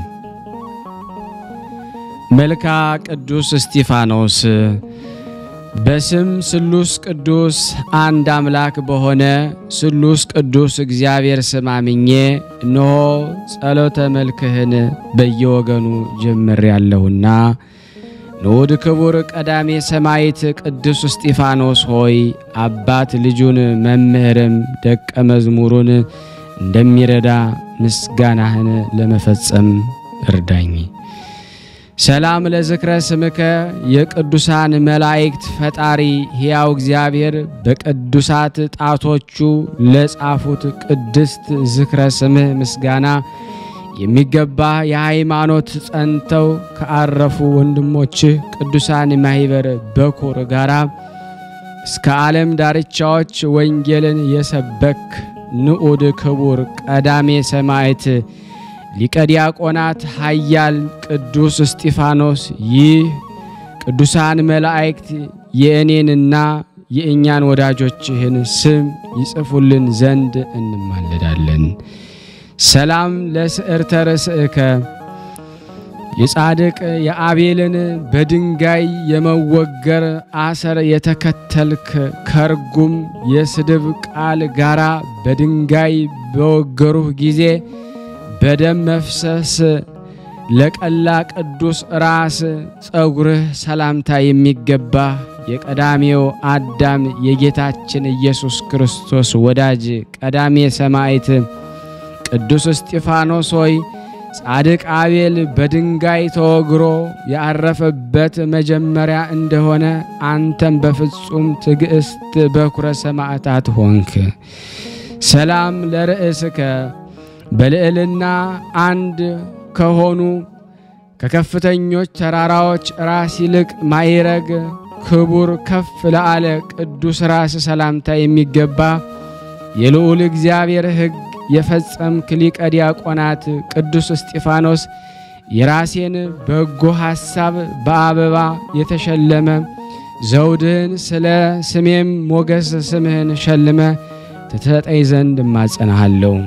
መልካ ቅዱስ እስጢፋኖስ በስም ስሉስ ቅዱስ አንድ አምላክ በሆነ ስሉስ ቅዱስ እግዚአብሔር ስም አምኜ እነሆ ጸሎተ መልክህን በየወገኑ ጀምር ያለሁና ንዑድ ክቡር ቀዳሜ ሰማዕት ቅዱስ እስጢፋኖስ ሆይ አባት ልጁን መምህርም ደቀ መዝሙሩን እንደሚረዳ ምስጋናህን ለመፈጸም እርዳኝ። ሰላም ለዝክረ ስምከ የቅዱሳን መላእክት ፈጣሪ ሕያው እግዚአብሔር በቅዱሳት ጣቶቹ ለጻፉት ቅድስት ዝክረ ስምህ ምስጋና የሚገባ የሃይማኖት ጸንተው ከአረፉ ወንድሞች ቅዱሳን ማህበር በኩር ጋራ እስከ ዓለም ዳርቻዎች ወንጌልን የሰበክ ንዑድ ክቡር ቀዳሜ ሰማዕት ሊቀ ዲያቆናት ኃያል ቅዱስ እስጢፋኖስ ይህ ቅዱሳን መላእክት የእኔንና የእኛን ወዳጆችህን ስም ይጽፉልን ዘንድ እንማለዳለን። ሰላም ለስዕርተ ርእስከ የጻድቅ የአቤልን በድንጋይ የመወገር አሰር የተከተልክ ከርጉም የስድብ ቃል ጋራ በድንጋይ በወገሩህ ጊዜ በደም መፍሰስ ለቀላ ቅዱስ ራስ ጸጉርህ ሰላምታ የሚገባ የቀዳሜው አዳም የጌታችን ኢየሱስ ክርስቶስ ወዳጅ ቀዳሜ ሰማዕት ቅዱስ እስጢፋኖስ ሆይ ጻድቅ አቤል በድንጋይ ተወግሮ ያረፈበት መጀመሪያ እንደሆነ አንተም በፍጹም ትዕግስት በኩረ ሰማዕታት ሆንክ። ሰላም ለርእስከ በልዕልና አንድ ከሆኑ ከከፍተኞች ተራራዎች ራስ ይልቅ ማይረግ ክቡር ከፍ ለአለ ቅዱስ ራስ ሰላምታ የሚገባ የልዑል እግዚአብሔር ሕግ የፈጸምክ ሊቀ ዲያቆናት ቅዱስ እስጢፋኖስ የራሴን በጎ ሐሳብ በአበባ የተሸለመ ዘውድህን ስለ ስሜም ሞገስ ስምህን ሸልመ ተተጠይ ዘንድ ማጸናሃለሁ።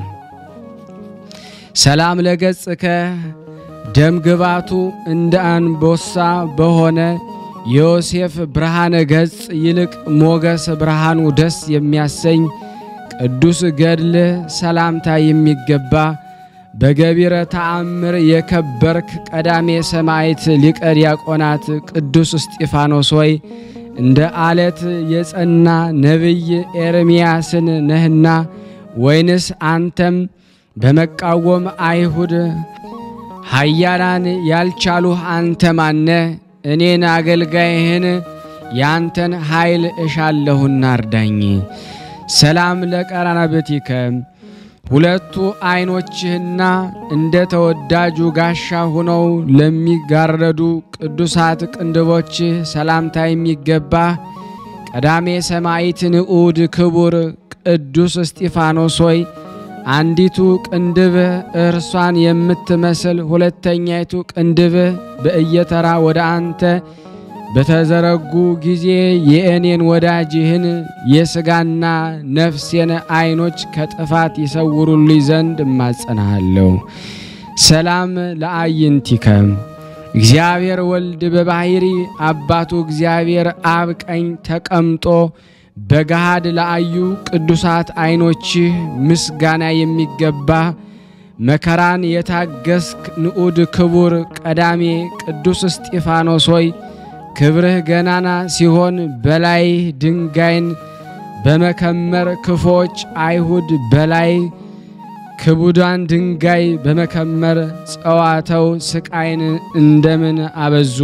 ሰላም ለገጽከ ደም ግባቱ እንደ አንበሳ በሆነ ዮሴፍ ብርሃነ ገጽ ይልቅ ሞገስ ብርሃኑ ደስ የሚያሰኝ ቅዱስ ገድል ሰላምታ የሚገባ በገቢረ ተአምር የከበርክ ቀዳሜ ሰማዕት ሊቀ ዲያቆናት ቅዱስ እስጢፋኖስ ሆይ እንደ አለት የጸና ነብይ ኤርምያስን ነህና ወይንስ አንተም በመቃወም አይሁድ ኃያላን ያልቻሉህ አንተ ማነ? እኔን አገልጋይህን ያንተን ኃይል እሻለሁና እርዳኝ። ሰላም ለቀራናብቲከ ሁለቱ አይኖችህና እንደ ተወዳጁ ጋሻ ሆነው ለሚጋረዱ ቅዱሳት ቅንድቦች ሰላምታ የሚገባ ቀዳሜ ሰማዕት ንዑድ ክቡር ቅዱስ እስጢፋኖስ ሆይ አንዲቱ ቅንድብ እርሷን የምትመስል ሁለተኛይቱ ቅንድብ በእየተራ ወደ አንተ በተዘረጉ ጊዜ የእኔን ወዳጅህን የሥጋና ነፍሴን አይኖች ከጥፋት ይሰውሩልኝ ዘንድ እማጸናሃለሁ። ሰላም ለአይንቲከ እግዚአብሔር ወልድ በባህሪ አባቱ እግዚአብሔር አብ ቀኝ ተቀምጦ በገሃድ ለአዩ ቅዱሳት አይኖች ምስጋና የሚገባ መከራን የታገስክ ንዑድ ክቡር ቀዳሜ ቅዱስ እስጢፋኖስ ሆይ ክብርህ ገናና ሲሆን በላይ ድንጋይን በመከመር ክፎች አይሁድ በላይ ክቡዳን ድንጋይ በመከመር ጸዋተው ስቃይን እንደምን አበዙ።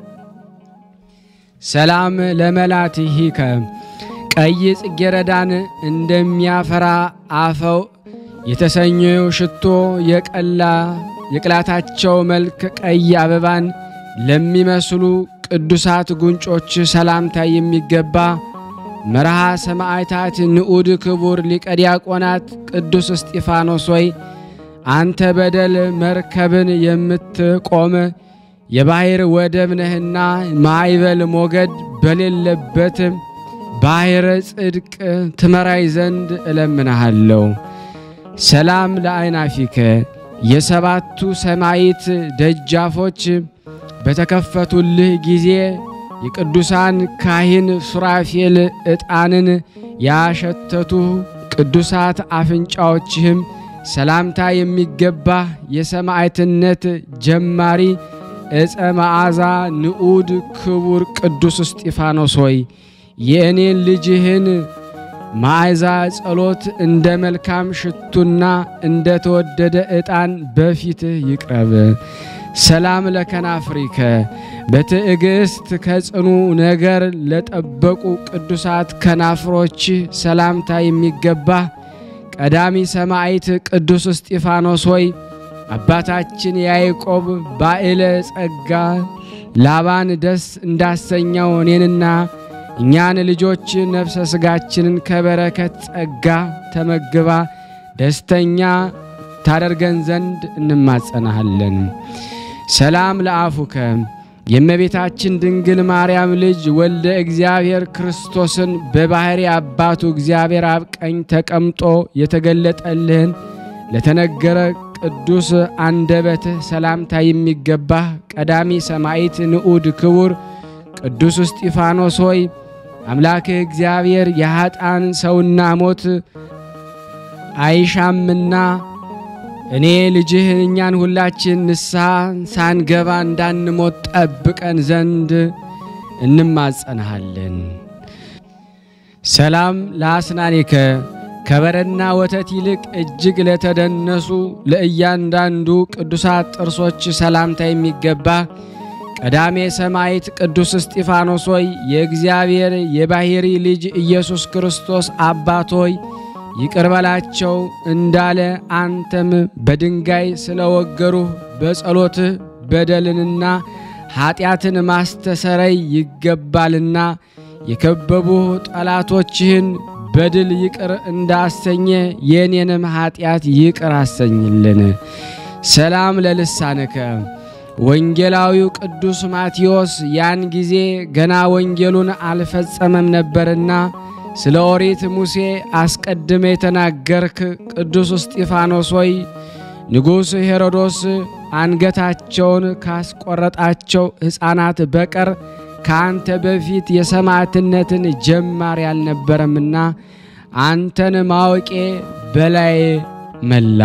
ሰላም ለመላትሂከ ቀይ ጽጌረዳን እንደሚያፈራ አፈው የተሰኘው ሽቶ የቀላ የቅላታቸው መልክ ቀይ አበባን ለሚመስሉ ቅዱሳት ጉንጮች ሰላምታ የሚገባ መርሃ ሰማዕታት ንዑድ ክቡር ሊቀ ዲያቆናት ቅዱስ እስጢፋኖስ ሆይ አንተ በደል መርከብን የምትቆም የባህር ወደብ ነህና ማይበል ሞገድ በሌለበት ባህር ጽድቅ ትመራይ ዘንድ እለምንሃለሁ። ሰላም ለአይናፊከ የሰባቱ ሰማይት ደጃፎች በተከፈቱልህ ጊዜ የቅዱሳን ካህን ሱራፌል ዕጣንን ያሸተቱ ቅዱሳት አፍንጫዎችህም ሰላምታ የሚገባ የሰማዕትነት ጀማሪ ዕፀ መዓዛ ንዑድ ክቡር ቅዱስ እስጢፋኖስ ሆይ የእኔን ልጅህን መዓዛ ጸሎት እንደ መልካም ሽቱና እንደ ተወደደ ዕጣን በፊትህ ይቅረብ። ሰላም ለከናፍሪከ በትዕግስት ከጽኑ ነገር ለጠበቁ ቅዱሳት ከናፍሮች ሰላምታ የሚገባ ቀዳሚ ሰማዕት ቅዱስ እስጢፋኖስ ሆይ አባታችን ያዕቆብ ባዕለ ጸጋ ላባን ደስ እንዳሰኘው እኔንና እኛን ልጆች ነፍሰ ስጋችንን ከበረከት ጸጋ ተመግባ ደስተኛ ታደርገን ዘንድ እንማጸናሃለን። ሰላም ለአፉከ የእመቤታችን ድንግል ማርያም ልጅ ወልደ እግዚአብሔር ክርስቶስን በባህሪ አባቱ እግዚአብሔር አብ ቀኝ ተቀምጦ የተገለጠልህን ለተነገረ ቅዱስ አንደበትህ ሰላምታ የሚገባ ቀዳሚ ሰማዕት ንዑድ ክቡር ቅዱስ እስጢፋኖስ ሆይ አምላክህ እግዚአብሔር የኃጥአን ሰውና ሞት አይሻምና እኔ ልጅህን እኛን ሁላችን ንስሐ ሳንገባ እንዳንሞት ጠብቀን ዘንድ እንማጸናሃለን። ሰላም ለአስናኒከ ከበረና ወተት ይልቅ እጅግ ለተደነሱ ለእያንዳንዱ ቅዱሳት ጥርሶች ሰላምታ የሚገባ ቀዳሜ ሰማዕት ቅዱስ እስጢፋኖስ ሆይ የእግዚአብሔር የባህሪ ልጅ ኢየሱስ ክርስቶስ አባት ሆይ ይቅር በላቸው እንዳለ አንተም በድንጋይ ስለወገሩህ በጸሎትህ በደልንና ኃጢአትን ማስተሰረይ ይገባልና የከበቡህ ጠላቶችህን በድል ይቅር እንዳሰኘ የኔንም ኃጢአት ይቅር አሰኝልን። ሰላም ለልሳነከ ወንጌላዊው ቅዱስ ማቴዎስ ያን ጊዜ ገና ወንጌሉን አልፈጸመም ነበርና ስለ ኦሪት ሙሴ አስቀድመ የተናገርክ ቅዱስ እስጢፋኖስ ሆይ ንጉሥ ሄሮዶስ አንገታቸውን ካስቆረጣቸው ሕፃናት በቀር ካንተ በፊት የሰማዕትነትን ጀማሪ አልነበረምና አንተን ማወቄ በላይ መላ።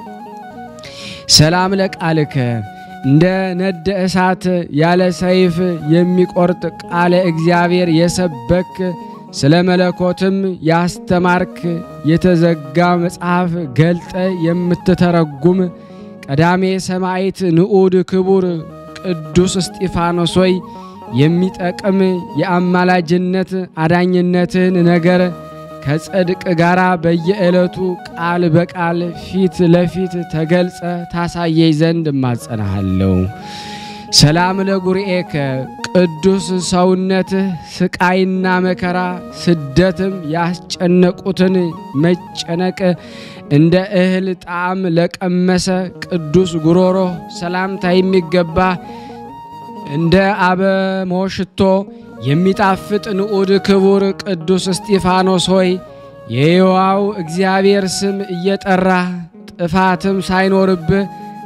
ሰላም ለቃልከ እንደ ነደ እሳት ያለ ሰይፍ የሚቆርጥ ቃለ እግዚአብሔር የሰበክ ስለ መለኮትም ያስተማርክ የተዘጋ መጽሐፍ ገልጠ የምትተረጉም ቀዳሜ ሰማዕት ንዑድ ክቡር ቅዱስ እስጢፋኖስ ሆይ የሚጠቅም የአማላጅነት አዳኝነትን ነገር ከጽድቅ ጋራ በየዕለቱ ቃል በቃል ፊት ለፊት ተገልጸ ታሳየይ ዘንድ ማጸናሃለሁ። ሰላም ለጉርኤከ ቅዱስ ሰውነትህ ስቃይና መከራ ስደትም ያስጨነቁትን መጨነቅ እንደ እህል ጣዕም ለቀመሰ ቅዱስ ጉሮሮ ሰላምታ የሚገባ እንደ አበሞሽቶ የሚጣፍጥ ንዑድ ክቡር ቅዱስ እስጢፋኖስ ሆይ የሕያው እግዚአብሔር ስም እየጠራ ጥፋትም ሳይኖርብህ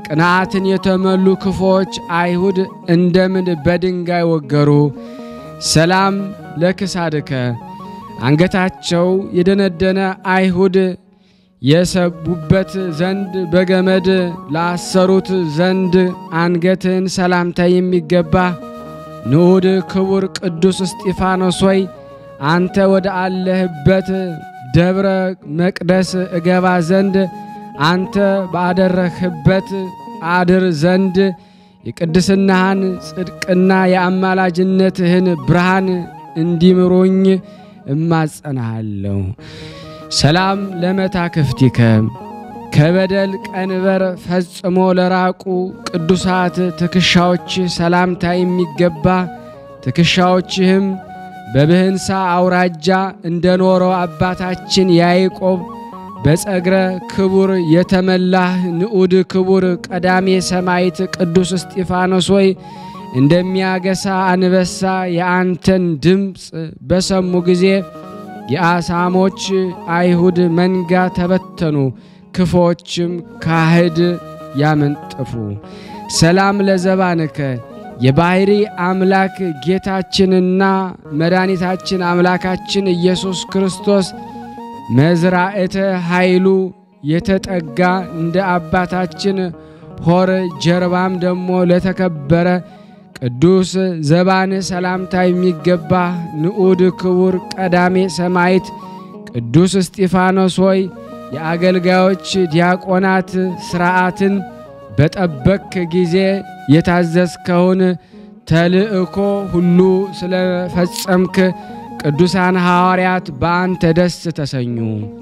ቅናትን የተመሉ ክፎች አይሁድ እንደምን በድንጋይ ወገሩ። ሰላም ለክሳድከ አንገታቸው የደነደነ አይሁድ የሰቡበት ዘንድ በገመድ ላሰሩት ዘንድ አንገትን ሰላምታ የሚገባ ንዑድ ክቡር ቅዱስ እስጢፋኖስ ሆይ አንተ ወደ አለህበት ደብረ መቅደስ እገባ ዘንድ አንተ ባደረህበት አድር ዘንድ የቅድስናህን ጽድቅና የአማላጅነትህን ብርሃን እንዲምሩኝ እማጸናለሁ። ሰላም ለመታክፍቲከ ከበደል ቀንበር ፈጽሞ ለራቁ ቅዱሳት ትከሻዎች ሰላምታ የሚገባ ትከሻዎችህም በብህንሳ አውራጃ እንደኖረው አባታችን ያዕቆብ በጸግረ ክቡር የተመላህ ንዑድ ክቡር ቀዳሜ ሰማዕት ቅዱስ እስጢፋኖስ ሆይ እንደሚያገሳ አንበሳ የአንተን ድምጽ በሰሙ ጊዜ የአሳሞች አይሁድ መንጋ ተበተኑ፣ ክፎችም ካህድ ያመንጥፉ። ሰላም ለዘባንከ የባህሪ አምላክ ጌታችንና መድኃኒታችን አምላካችን ኢየሱስ ክርስቶስ መዝራእተ ኃይሉ የተጠጋ እንደ አባታችን ሆር ጀርባም ደሞ ለተከበረ ቅዱስ ዘባን ሰላምታ የሚገባ ንዑድ ክቡር ቀዳሜ ሰማዕት ቅዱስ እስጢፋኖስ ሆይ የአገልጋዮች ዲያቆናት ሥርዓትን በጠበቅ ጊዜ የታዘዝከውን ተልእኮ ሁሉ ስለፈጸምክ ቅዱሳን ሐዋርያት በአንተ ደስ ተሰኙ።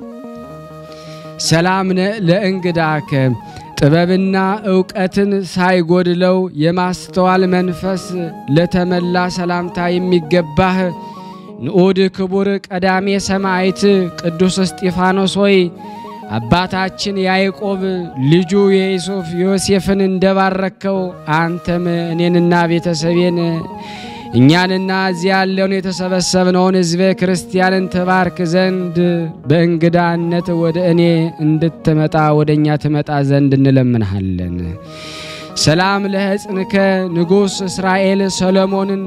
ሰላም ለእንግዳከ ጥበብና ዕውቀትን ሳይጎድለው የማስተዋል መንፈስ ለተመላ ሰላምታ የሚገባህ ንዑድ ክቡር ቀዳሜ ሰማዕት ቅዱስ እስጢፋኖስ ሆይ አባታችን ያዕቆብ ልጁ የኢዮሴፍ ዮሴፍን እንደባረከው አንተም እኔንና ቤተሰቤን እኛንና እዚህ ያለውን የተሰበሰብነውን ሕዝበ ክርስቲያንን ተባርክ ዘንድ በእንግዳነት ወደ እኔ እንድትመጣ ወደኛ ትመጣ ዘንድ እንለምንሃለን። ሰላም ለሕፅንከ ንጉሥ እስራኤል ሰሎሞንን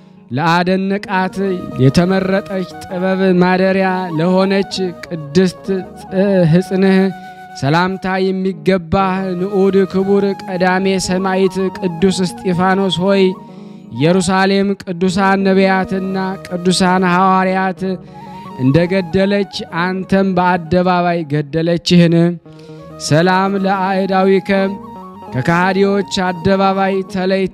ለአደነቃት የተመረጠች ጥበብ ማደሪያ ለሆነች ቅድስት ሕፅንህ ሰላምታ የሚገባህ ንዑድ ክቡር ቀዳሜ ሰማዕት ቅዱስ እስጢፋኖስ ሆይ ኢየሩሳሌም ቅዱሳን ነቢያትና ቅዱሳን ሐዋርያት እንደገደለች አንተም በአደባባይ ገደለችህን። ሰላም ለአእዳዊከ ከካህዲዎች አደባባይ ተለይተ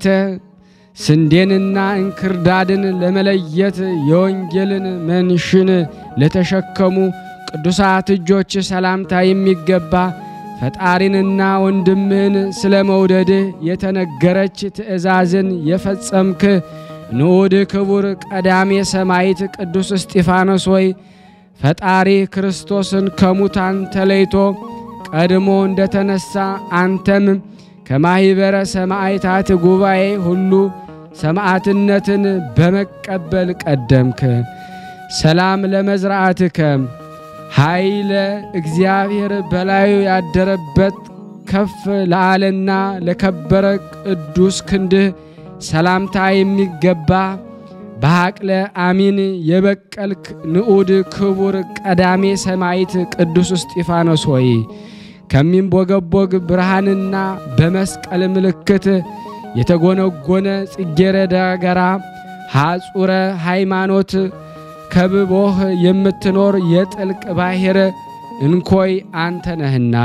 ስንዴንና እንክርዳድን ለመለየት የወንጌልን መንሽን ለተሸከሙ ቅዱሳት እጆች ሰላምታ የሚገባ ፈጣሪንና ወንድምህን ስለ መውደድህ የተነገረች ትእዛዝን የፈጸምክ ንዑድ ክቡር ቀዳሜ ሰማዕት ቅዱስ እስጢፋኖስ ሆይ ፈጣሪ ክርስቶስን ከሙታን ተለይቶ ቀድሞ እንደተነሳ አንተም ከማህበረ ሰማዕታት ጉባኤ ሁሉ ሰማዕትነትን በመቀበል ቀደምክ። ሰላም ለመዝራዕትከ ኃይለ እግዚአብሔር በላዩ ያደረበት ከፍ ለዓለና ለከበረ ቅዱስ ክንድህ ሰላምታ የሚገባ በሐቅለ አሚን የበቀልክ ንዑድ ክቡር ቀዳሜ ሰማዕት ቅዱስ እስጢፋኖስ ሆይ ከሚንቦገቦግ ብርሃንና በመስቀል ምልክት የተጎነጎነ ጽጌረዳ ገራ ሐጹረ ሃይማኖት ከብቦህ የምትኖር የጥልቅ ባሕር እንኮይ አንተ ነህና።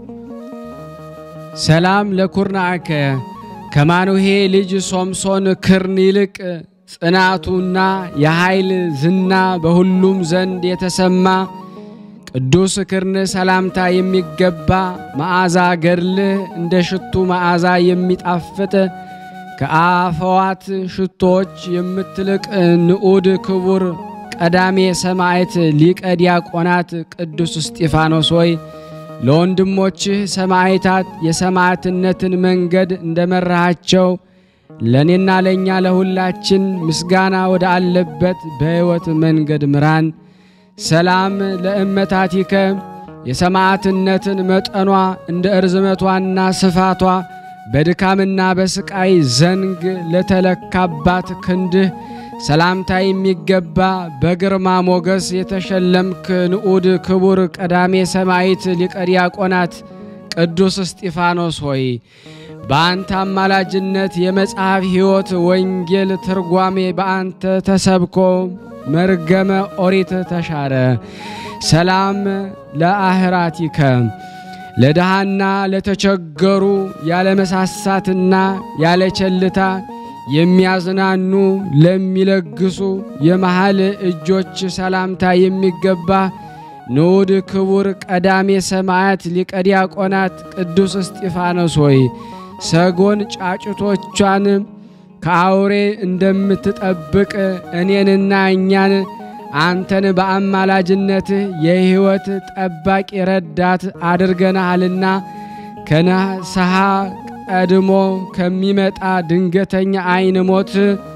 ሰላም ለኩርናከ ከማኑሄ ልጅ ሶምሶን ክርን ይልቅ ጽናቱና የኃይል ዝና በሁሉም ዘንድ የተሰማ ቅዱስ ክርን ሰላምታ የሚገባ መዓዛ ገድልህ እንደ ሽቱ መዓዛ የሚጣፍጥ ከአፈዋት ሽቶች የምትልቅ ንዑድ ክቡር ቀዳሜ ሰማዕት ሊቀ ዲያቆናት ቅዱስ እስጢፋኖስ ሆይ ለወንድሞችህ ሰማዕታት የሰማዕትነትን መንገድ እንደመራሃቸው ለኔና ለኛ ለሁላችን ምስጋና ወደ አለበት በሕይወት መንገድ ምራን። ሰላም ለእመታቲከ የሰማዕትነትን መጠኗ እንደ እርዝመቷና ስፋቷ በድካምና በስቃይ ዘንግ ለተለካባት ክንድህ ሰላምታ የሚገባ በግርማ ሞገስ የተሸለምክ ንዑድ ክቡር ቀዳሜ ሰማዕት ሊቀ ዲያቆናት ቅዱስ እስጢፋኖስ ሆይ በአንተ አማላጅነት የመጽሐፍ ሕይወት ወንጌል ትርጓሜ በአንተ ተሰብኮ መርገመ ኦሪት ተሻረ። ሰላም ለአህራቲከ ለደሃና ለተቸገሩ ያለ መሳሳትና ያለ ቸልታ የሚያዝናኑ ለሚለግሱ የመሃል እጆች ሰላምታ የሚገባ ንዑድ ክቡር ቀዳሜ ሰማዕት ሊቀ ዲያቆናት ቅዱስ እስጢፋኖስ ሆይ ሰጎን ጫጩቶቿን ከአውሬ እንደምትጠብቅ እኔንና እኛን አንተን በአማላጅነትህ የሕይወት ጠባቂ ረዳት አድርገናልና ከነስሐ ቀድሞ ከሚመጣ ድንገተኛ አይን ሞት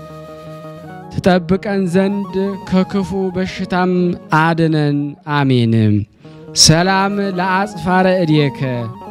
ትጠብቀን ዘንድ ከክፉ በሽታም አድነን። አሜን። ሰላም ለአጽፋረ እዴከ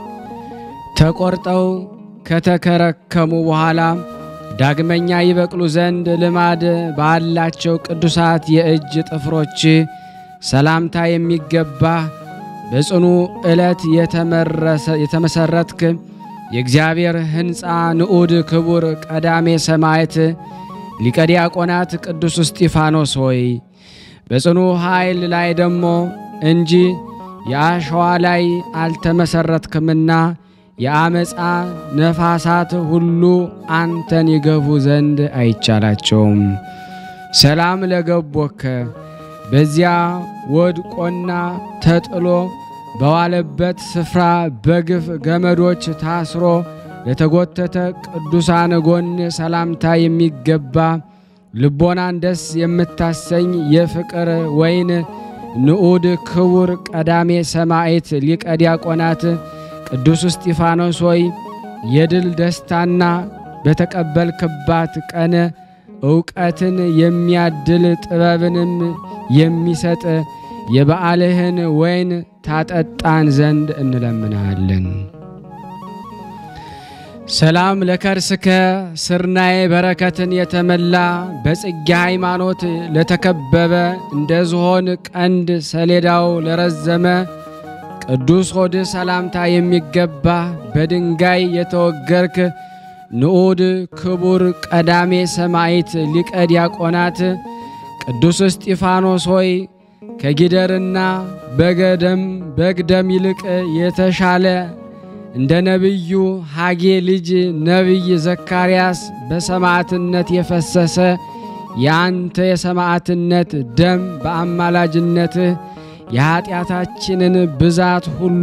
ተቆርጠው ከተከረከሙ በኋላ ዳግመኛ ይበቅሉ ዘንድ ልማድ ባላቸው ቅዱሳት የእጅ ጥፍሮች ሰላምታ የሚገባ በጽኑ ዕለት የተመሰረትክ የእግዚአብሔር ሕንፃ ንዑድ ክቡር ቀዳሜ ሰማዕት ሊቀ ዲያቆናት ቅዱስ እስጢፋኖስ ሆይ በጽኑ ኃይል ላይ ደሞ እንጂ የአሸዋ ላይ አልተመሰረትክምና የአመፃ ነፋሳት ሁሉ አንተን ይገፉ ዘንድ አይቻላቸውም። ሰላም ለገቦከ በዚያ ወድቆና ተጥሎ በዋለበት ስፍራ በግፍ ገመዶች ታስሮ ለተጎተተ ቅዱሳን ጎን ሰላምታ የሚገባ ልቦናን ደስ የምታሰኝ የፍቅር ወይን ንዑድ ክቡር ቀዳሜ ሰማዕት ሊቀ ዲያቆናት ቅዱስ እስጢፋኖስ ሆይ የድል ደስታና በተቀበልክባት ቀን ዕውቀትን የሚያድል ጥበብንም የሚሰጥ የበዓልህን ወይን ታጠጣን ዘንድ እንለምናለን። ሰላም ለከርስከ ስርናዬ በረከትን የተመላ በጽጌ ሃይማኖት ለተከበበ እንደ ዝሆን ቀንድ ሰሌዳው ለረዘመ ቅዱስ ሆድ ሰላምታ የሚገባ በድንጋይ የተወገርክ ንዑድ ክቡር ቀዳሜ ሰማዕት ሊቀ ዲያቆናት ቅዱስ እስጢፋኖስ ሆይ ከጊደርና በገደም በግደም ይልቅ የተሻለ እንደ ነብዩ ሐጌ ልጅ ነብይ ዘካርያስ በሰማዕትነት የፈሰሰ ያንተ የሰማዕትነት ደም በአማላጅነትህ የኃጢአታችንን ብዛት ሁሉ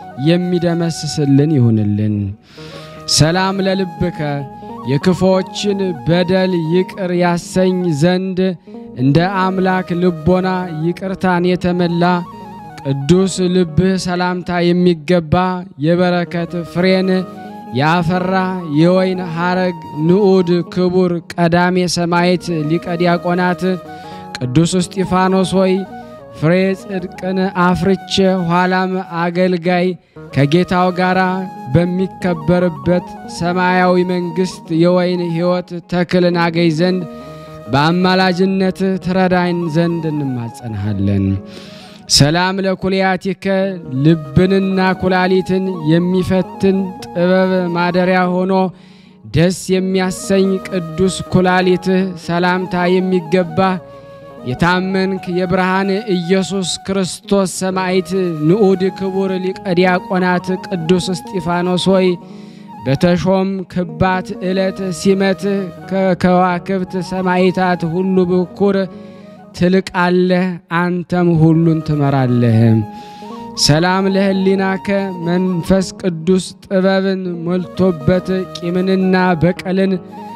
የሚደመስስልን ይሁንልን። ሰላም ለልብከ የክፎችን በደል ይቅር ያሰኝ ዘንድ እንደ አምላክ ልቦና ይቅርታን የተመላ ቅዱስ ልብህ ሰላምታ የሚገባ የበረከት ፍሬን ያፈራ የወይን ሐረግ ንዑድ ክቡር ቀዳሜ ሰማዕት ሊቀ ዲያቆናት ቅዱስ እስጢፋኖስ ሆይ ፍሬ ጽድቅን አፍርቼ ኋላም አገልጋይ ከጌታው ጋር በሚከበርበት ሰማያዊ መንግሥት የወይን ሕይወት ተክልን አገኝ ዘንድ በአማላጅነት ትረዳኝ ዘንድ እንማጸንሃለን። ሰላም ለኩልያቲከ ልብንና ኩላሊትን የሚፈትን ጥበብ ማደሪያ ሆኖ ደስ የሚያሰኝ ቅዱስ ኩላሊትህ ሰላምታ የሚገባ የታመንክ የብርሃን ኢየሱስ ክርስቶስ ሰማዕት ንዑድ ክቡር ሊቀ ዲያቆናት ቅዱስ እስጢፋኖስ ሆይ በተሾም ክባት ዕለት ሲመትህ ከከዋክብት ሰማዕታት ሁሉ ብኩር ትልቃለህ፣ አንተም ሁሉን ትመራለህ። ሰላም ለህሊናከ መንፈስ ቅዱስ ጥበብን ሞልቶበት ቂምንና በቀልን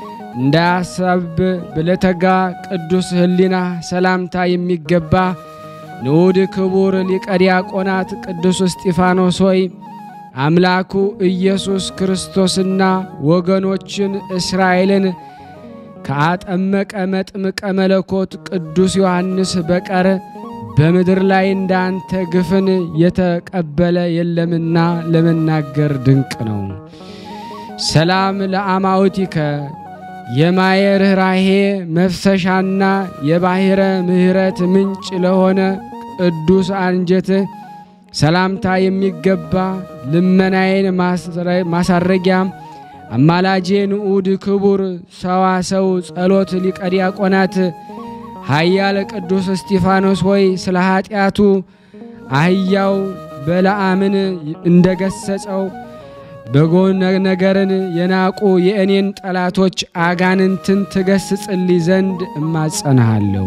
እንዳያሳብ ብለተጋ ቅዱስ ህሊና ሰላምታ የሚገባ ንዑድ ክቡር ሊቀ ዲያቆናት ቅዱስ እስጢፋኖስ ሆይ አምላኩ ኢየሱስ ክርስቶስና ወገኖችን እስራኤልን ከአጠመቀ መጥምቀ መለኮት ቅዱስ ዮሐንስ በቀር በምድር ላይ እንዳንተ ግፍን የተቀበለ የለምና ለመናገር ድንቅ ነው። ሰላም ለአማውቲከ የማየ ርኅራኄ መፍሰሻና የባሕረ ምሕረት ምንጭ ለሆነ ቅዱስ አንጀት ሰላምታ የሚገባ ልመናዬን ማሳረጊያ አማላጄ ንዑድ ክቡር ሰዋሰው ጸሎት ሊቀ ዲያቆናት ኃያል ቅዱስ እስጢፋኖስ ሆይ ስለ ኃጢአቱ አህያው በለዓምን እንደገሰጸው በጎ ነገርን የናቁ የእኔን ጠላቶች አጋንንትን ትገስጽልኝ ዘንድ እማጸናሃለሁ።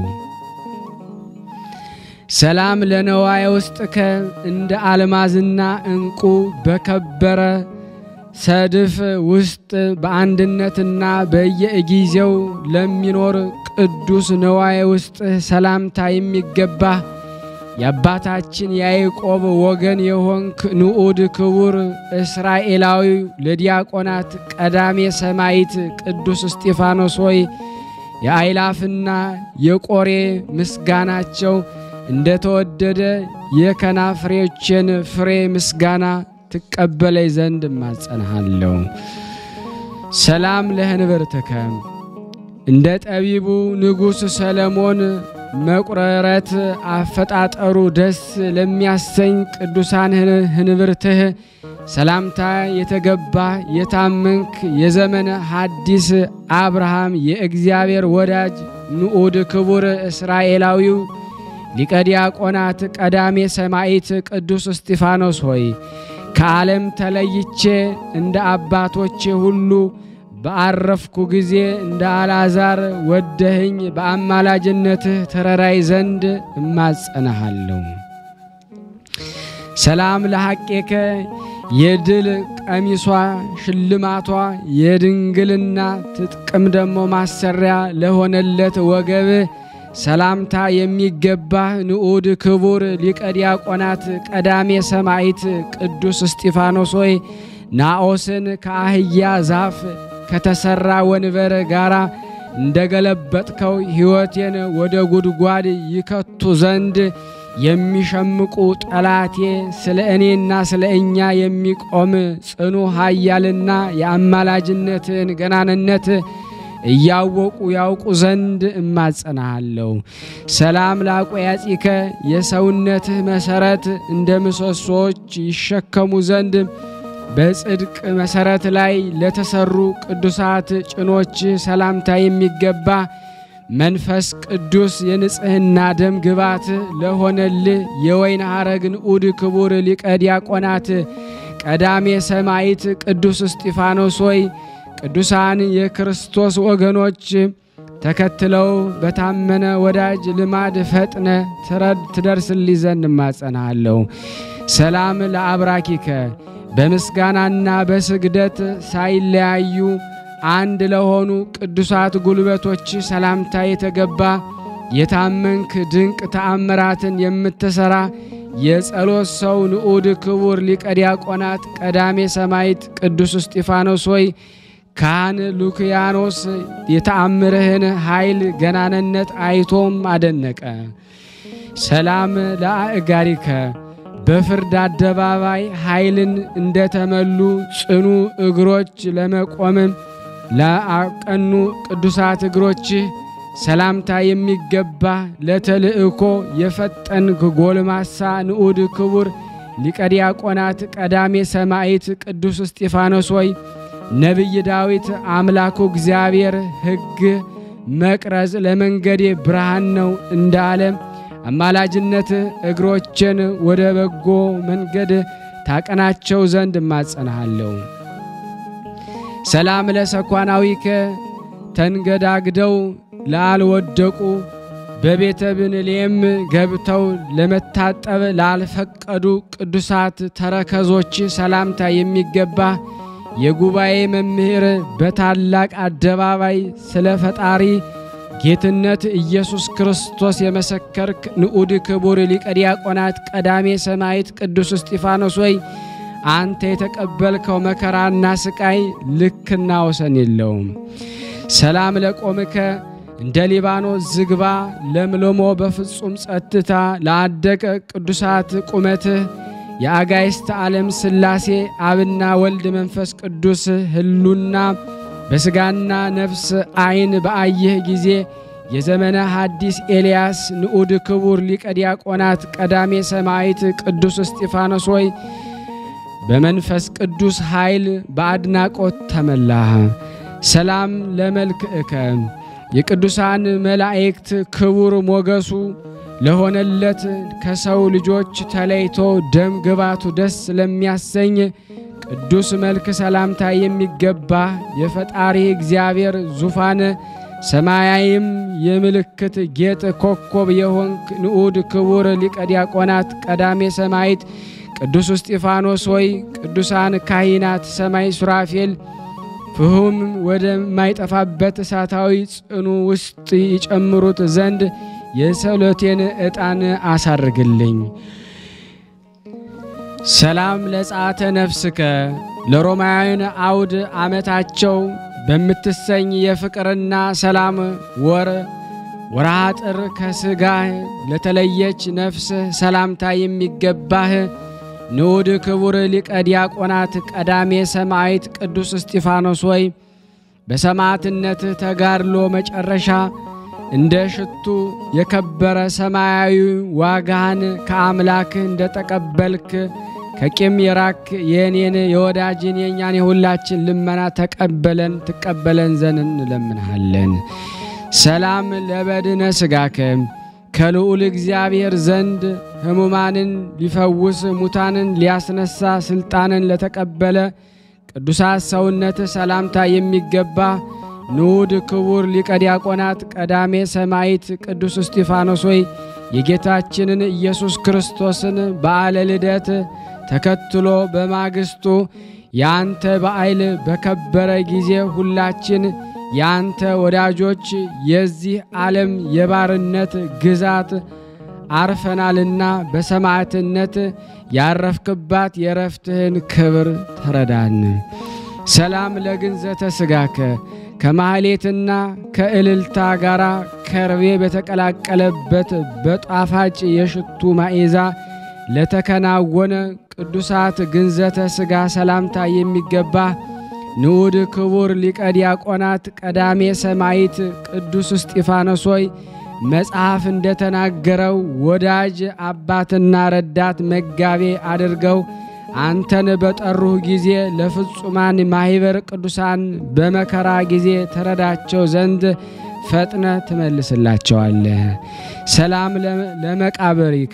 ሰላም ለነዋየ ውስጥከ እንደ አልማዝና እንቁ በከበረ ሰድፍ ውስጥ በአንድነትና በየጊዜው ለሚኖር ቅዱስ ነዋየ ውስጥ ሰላምታ የሚገባ የአባታችን ያዕቆብ ወገን የሆንክ ንዑድ ክቡር እስራኤላዊ ለዲያቆናት ቀዳሜ ሰማዕት ቅዱስ እስጢፋኖስ ሆይ የአይላፍና የቆሬ ምስጋናቸው እንደተወደደ የከናፍሬዎችን ፍሬ ምስጋና ትቀበለይ ዘንድ ማጸናሃለሁ። ሰላም ለህንብርትከ እንደ ጠቢቡ ንጉሥ ሰለሞን መቁረረት አፈጣጠሩ ደስ ለሚያሰኝ ቅዱሳን ህንብርትህ ሰላምታ የተገባ የታመንክ የዘመነ ሐዲስ አብርሃም የእግዚአብሔር ወዳጅ ንዑድ ክቡር እስራኤላዊው ሊቀ ዲያቆናት ቀዳሜ ሰማዕት ቅዱስ እስጢፋኖስ ሆይ ከዓለም ተለይቼ እንደ አባቶቼ ሁሉ በአረፍኩ ጊዜ እንደ አልዓዛር ወደህኝ በአማላጅነትህ ተረራይ ዘንድ እማጸናሃለሁ። ሰላም ለሐቄከ የድል ቀሚሷ ሽልማቷ የድንግልና ትጥቅም ደሞ ማሰሪያ ለሆነለት ወገብ ሰላምታ የሚገባ ንዑድ ክቡር ሊቀ ዲያቆናት ቀዳሜ ሰማዕት ቅዱስ እስጢፋኖስ ሆይ ናኦስን ከአህያ ዛፍ ከተሰራ ወንበር ጋራ እንደገለበጥከው ሕይወቴን ወደ ጉድጓድ ይከቱ ዘንድ የሚሸምቁ ጠላቴ ስለ እኔና ስለ እኛ የሚቆም ጽኑ ኃያልና የአማላጅነትን ገናንነት እያወቁ ያውቁ ዘንድ እማጸናሃለሁ። ሰላም ላቆያጺከ የሰውነትህ መሰረት እንደ ምሰሶች ይሸከሙ ዘንድ በጽድቅ መሰረት ላይ ለተሰሩ ቅዱሳት ጭኖች ሰላምታ የሚገባ መንፈስ ቅዱስ የንጽህና ደም ግባት ለሆነልህ የወይን ሐረግ ንዑድ ክቡር ሊቀ ዲያቆናት ቀዳሜ ሰማዕት ቅዱስ እስጢፋኖስ ሆይ ቅዱሳን የክርስቶስ ወገኖች ተከትለው በታመነ ወዳጅ ልማድ ፈጥነ ትረድ ትደርስልኝ ዘንድ እማጸናሃለሁ። ሰላም ለአብራኪከ በምስጋናና በስግደት ሳይለያዩ አንድ ለሆኑ ቅዱሳት ጉልበቶች ሰላምታ የተገባ የታመንክ ድንቅ ተአምራትን የምትሰራ የጸሎት ሰው ንዑድ ክቡር ሊቀ ዲያቆናት ቀዳሜ ሰማዕት ቅዱስ እስጢፋኖስ ሆይ ካህን ሉክያኖስ የተአምርህን ኃይል ገናንነት አይቶም አደነቀ። ሰላም ለአእጋሪከ በፍርድ አደባባይ ኃይልን እንደተመሉ ጽኑ እግሮች ለመቆም ለአቀኑ ቅዱሳት እግሮች ሰላምታ የሚገባ ለተልእኮ የፈጠንክ ጎልማሳ ንዑድ ክቡር ሊቀ ዲያቆናት ቀዳሜ ሰማዕት ቅዱስ እስጢፋኖስ ሆይ ነቢይ ዳዊት አምላኩ እግዚአብሔር ሕግ መቅረዝ ለመንገዴ ብርሃን ነው እንዳለ አማላጅነት እግሮችን ወደ በጎ መንገድ ታቀናቸው ዘንድ እማጸናሃለሁ። ሰላም ለሰኳናዊከ ተንገዳግደው ላልወደቁ በቤተ ብንሌም ገብተው ለመታጠብ ላልፈቀዱ ቅዱሳት ተረከዞች ሰላምታ የሚገባ የጉባኤ መምህር በታላቅ አደባባይ ስለ ፈጣሪ ጌትነት ኢየሱስ ክርስቶስ የመሰከርክ ንዑድ ክቡር ሊቀ ዲያቆናት ቀዳሜ ሰማዕት ቅዱስ እስጢፋኖስ ሆይ አንተ የተቀበልከው መከራና ስቃይ ልክና ወሰን የለውም። ሰላም ለቆምከ እንደ ሊባኖስ ዝግባ ለምልሞ በፍጹም ጸጥታ ለአደቀ ቅዱሳት ቁመትህ የአጋይስት ዓለም ሥላሴ አብና ወልድ መንፈስ ቅዱስ ህሉና በስጋና ነፍስ አይን በአየህ ጊዜ የዘመነ ሐዲስ ኤልያስ ንዑድ ክቡር ሊቀ ዲያቆናት ቀዳሜ ሰማዕት ቅዱስ እስጢፋኖስ ሆይ በመንፈስ ቅዱስ ኃይል በአድናቆት ተመላህ። ሰላም ለመልክዕከ የቅዱሳን መላእክት ክቡር ሞገሱ ለሆነለት ከሰው ልጆች ተለይቶ ደም ግባቱ ደስ ለሚያሰኝ ቅዱስ መልክ ሰላምታ የሚገባ የፈጣሪ እግዚአብሔር ዙፋን ሰማያዊም የምልክት ጌጥ ኮከብ የሆንክ ንዑድ ክቡር ሊቀ ዲያቆናት ቀዳሜ ሰማዕት ቅዱስ እስጢፋኖስ ሆይ ቅዱሳን ካህናት ሰማይ ሱራፌል ፍሁም ወደ ማይጠፋበት እሳታዊ ጽኑ ውስጥ ይጨምሩት ዘንድ የጸሎቴን ዕጣን አሳርግልኝ። ሰላም ለጻተ ነፍስከ ለሮማውያን አውድ ዓመታቸው በምትሰኝ የፍቅርና ሰላም ወር ወርሃ ጥር ከስጋህ ለተለየች ነፍስ ሰላምታ የሚገባህ ንዑድ ክቡር ሊቀ ዲያቆናት ቀዳሜ ሰማዕት ቅዱስ እስጢፋኖስ ሆይ በሰማዕትነት ተጋድሎ መጨረሻ እንደ ሽቱ የከበረ ሰማያዊ ዋጋህን ከአምላክ እንደተቀበልክ ከቂም የራክ የኔን የወዳጅን የኛን የሁላችን ልመና ተቀበለን ተቀበለን ዘንድ እንለምንሃለን። ሰላም ለበድነ ስጋከ ከልዑል እግዚአብሔር ዘንድ ሕሙማንን ሊፈውስ ሙታንን ሊያስነሳ ስልጣንን ለተቀበለ ቅዱሳት ሰውነት ሰላምታ የሚገባ ንዑድ ክቡር ሊቀ ዲያቆናት ቀዳሜ ሰማዕት ቅዱስ እስጢፋኖስ ሆይ የጌታችንን ኢየሱስ ክርስቶስን በዓለ ልደት ተከትሎ በማግስቱ ያንተ በዓል በከበረ ጊዜ ሁላችን ያንተ ወዳጆች የዚህ ዓለም የባርነት ግዛት አርፈናልና በሰማዕትነት ያረፍክባት የረፍትህን ክብር ተረዳን። ሰላም ለግንዘተ ስጋከ ከማህሌትና ከእልልታ ጋራ ከርቤ በተቀላቀለበት በጣፋጭ የሽቱ ማዕዛ ለተከናወነ ቅዱሳት ግንዘተ ስጋ ሰላምታ የሚገባ ንዑድ ክቡር ሊቀ ዲያቆናት ቀዳሜ ሰማዕት ቅዱስ እስጢፋኖስ ሆይ መጽሐፍ እንደተናገረው ወዳጅ አባትና ረዳት መጋቤ አድርገው አንተን በጠሩህ ጊዜ ለፍጹማን ማህበር ቅዱሳን በመከራ ጊዜ ተረዳቸው ዘንድ ፈጥነ ትመልስላቸዋለህ። ሰላም ለመቃብሪከ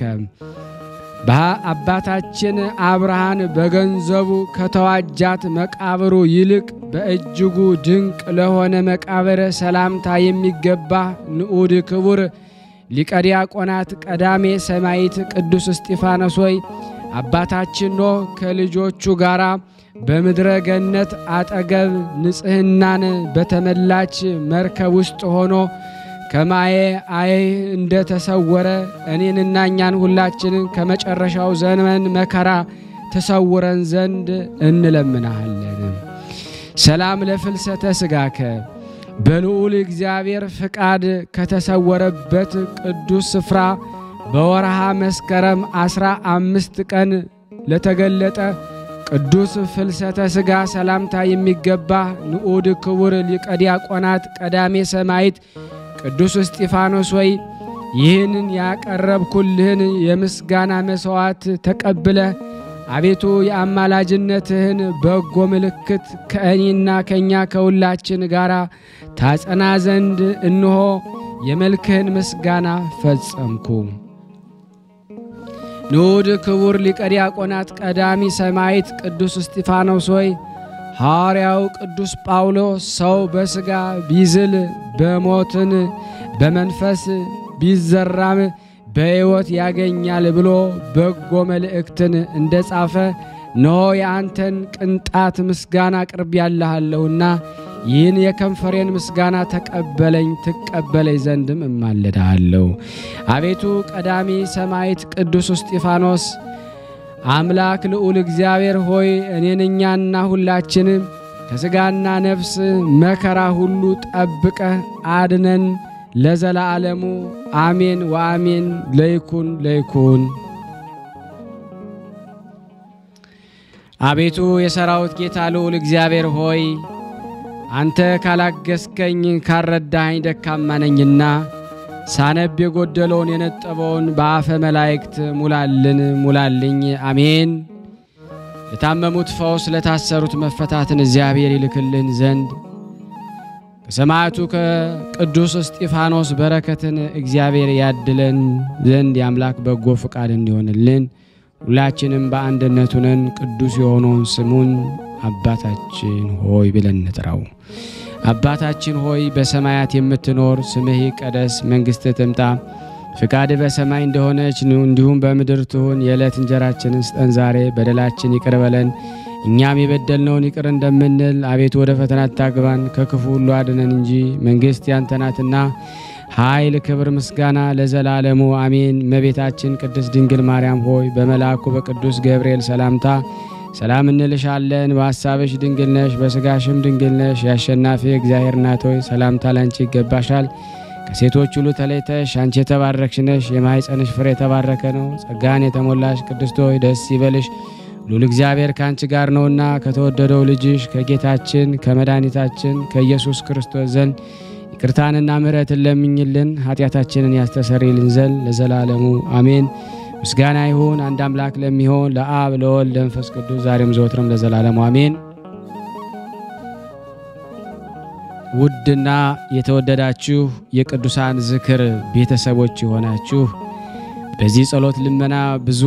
በአባታችን አብርሃን በገንዘቡ ከተዋጃት መቃብሩ ይልቅ በእጅጉ ድንቅ ለሆነ መቃብር ሰላምታ የሚገባ ንዑድ ክቡር ሊቀ ዲያቆናት ቀዳሜ ሰማዕት ቅዱስ እስጢፋኖስ ሆይ አባታችን ኖህ ከልጆቹ ጋራ በምድረ ገነት አጠገብ ንጽህናን በተመላች መርከብ ውስጥ ሆኖ ከማየ አይ እንደ ተሰወረ እኔንና እኛን ሁላችንን ከመጨረሻው ዘመን መከራ ተሰውረን ዘንድ እንለምናለን። ሰላም ለፍልሰተ ስጋከ በልዑል እግዚአብሔር ፍቃድ ከተሰወረበት ቅዱስ ስፍራ በወርሃ መስከረም አስራ አምስት ቀን ለተገለጠ ቅዱስ ፍልሰተ ስጋ ሰላምታ የሚገባ ንዑድ ክቡር ሊቀ ዲያቆናት ቀዳሜ ሰማዕት ቅዱስ እስጢፋኖስ ሆይ ይህንን ያቀረብኩልህን የምስጋና መስዋዕት ተቀብለ አቤቱ የአማላጅነትህን በጎ ምልክት ከእኔና ከኛ ከሁላችን ጋራ ታጸና ዘንድ እንሆ የመልክህን ምስጋና ፈጸምኩ። ንዑድ ክቡር ሊቀ ዲያቆናት ቀዳሚ ሰማዕት ቅዱስ እስጢፋኖስ ሆይ ሐዋርያው ቅዱስ ጳውሎስ ሰው በሥጋ ቢዝል በሞትን በመንፈስ ቢዘራም በሕይወት ያገኛል ብሎ በጎ መልእክትን እንደጻፈ ኖ የአንተን ቅንጣት ምስጋና ቅርብ ያለሃለሁና ይህን የከንፈሬን ምስጋና ተቀበለኝ ትቀበለኝ ዘንድም እማልድሃለሁ። አቤቱ ቀዳሚ ሰማዕት ቅዱስ እስጢፋኖስ አምላክ ልዑል እግዚአብሔር ሆይ እኔንኛና ሁላችንም ከሥጋና ነፍስ መከራ ሁሉ ጠብቀህ አድነን ለዘላለሙ አሜን ወአሜን። ለይኩን ለይኩን። አቤቱ የሰራዊት ጌታ ልዑል እግዚአብሔር ሆይ አንተ ካላገስከኝ ካረዳኸኝ ደካማ ነኝና ሳነብ የጎደለውን የነጠበውን በአፈ መላእክት ሙላልን ሙላልኝ። አሜን። ለታመሙት ፈውስ ለታሰሩት መፈታትን እግዚአብሔር ይልክልን ዘንድ ከሰማዕቱ ከቅዱስ እስጢፋኖስ በረከትን እግዚአብሔር ያድለን ዘንድ የአምላክ በጎ ፈቃድ እንዲሆንልን ሁላችንም በአንድነት ሆነን ቅዱስ የሆነውን ስሙን አባታችን ሆይ ብለን እንጥራው። አባታችን ሆይ በሰማያት የምትኖር ስምህ ይቀደስ፣ መንግሥትህ ትምጣ፣ ፍቃድህ በሰማይ እንደሆነች እንዲሁም በምድር ትሁን። የዕለት እንጀራችንን ስጠን ዛሬ፣ በደላችን ይቅር በለን እኛም የበደልነውን ይቅር እንደምንል፣ አቤቱ ወደ ፈተና አታግባን ከክፉ ሁሉ አድነን እንጂ መንግሥት ያንተ ናትና ኃይል፣ ክብር፣ ምስጋና ለዘላለሙ አሜን። እመቤታችን ቅድስት ድንግል ማርያም ሆይ በመልአኩ በቅዱስ ገብርኤል ሰላምታ ሰላም እንልሻለን። በሐሳብሽ ድንግል ነሽ፣ በሥጋሽም ድንግል ነሽ። የአሸናፊ እግዚአብሔር እናት ሆይ ሰላምታ ላንቺ ይገባሻል። ከሴቶች ሁሉ ተለይተሽ አንቺ የተባረክሽ ነሽ፣ የማኅፀንሽ ፍሬ የተባረከ ነው። ጸጋን የተሞላሽ ቅድስት ሆይ ደስ ይበልሽ፣ ሉል እግዚአብሔር ካንቺ ጋር ነውና ከተወደደው ልጅሽ ከጌታችን ከመድኃኒታችን ከኢየሱስ ክርስቶስ ዘንድ ይቅርታንና ምሕረትን ለምኝልን ኃጢአታችንን ያስተሰርይልን ዘንድ ለዘላለሙ አሜን። ምስጋና ይሁን አንድ አምላክ ለሚሆን ለአብ ለወልድ ለመንፈስ ቅዱስ ዛሬም ዘወትርም ለዘላለሙ አሜን። ውድና የተወደዳችሁ የቅዱሳን ዝክር ቤተሰቦች የሆናችሁ በዚህ ጸሎት ልመና ብዙ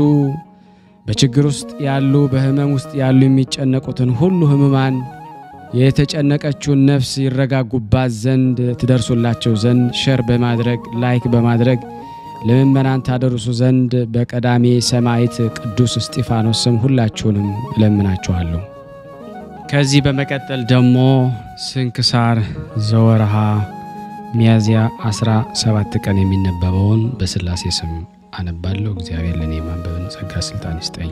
በችግር ውስጥ ያሉ በህመም ውስጥ ያሉ የሚጨነቁትን ሁሉ ህመማን የተጨነቀችውን ነፍስ ይረጋጉባት ዘንድ ትደርሱላቸው ዘንድ ሼር በማድረግ ላይክ በማድረግ ለምእመናን ታደርሱ ዘንድ በቀዳሜ ሰማዕት ቅዱስ እስጢፋኖስ ስም ሁላችሁንም እለምናችኋለሁ። ከዚህ በመቀጠል ደግሞ ስንክሳር ዘወርሃ ሚያዝያ አስራ ሰባት ቀን የሚነበበውን በስላሴ ስም አነባለሁ። እግዚአብሔር ለኔ ማንበብን ጸጋ ስልጣን ይስጠኝ።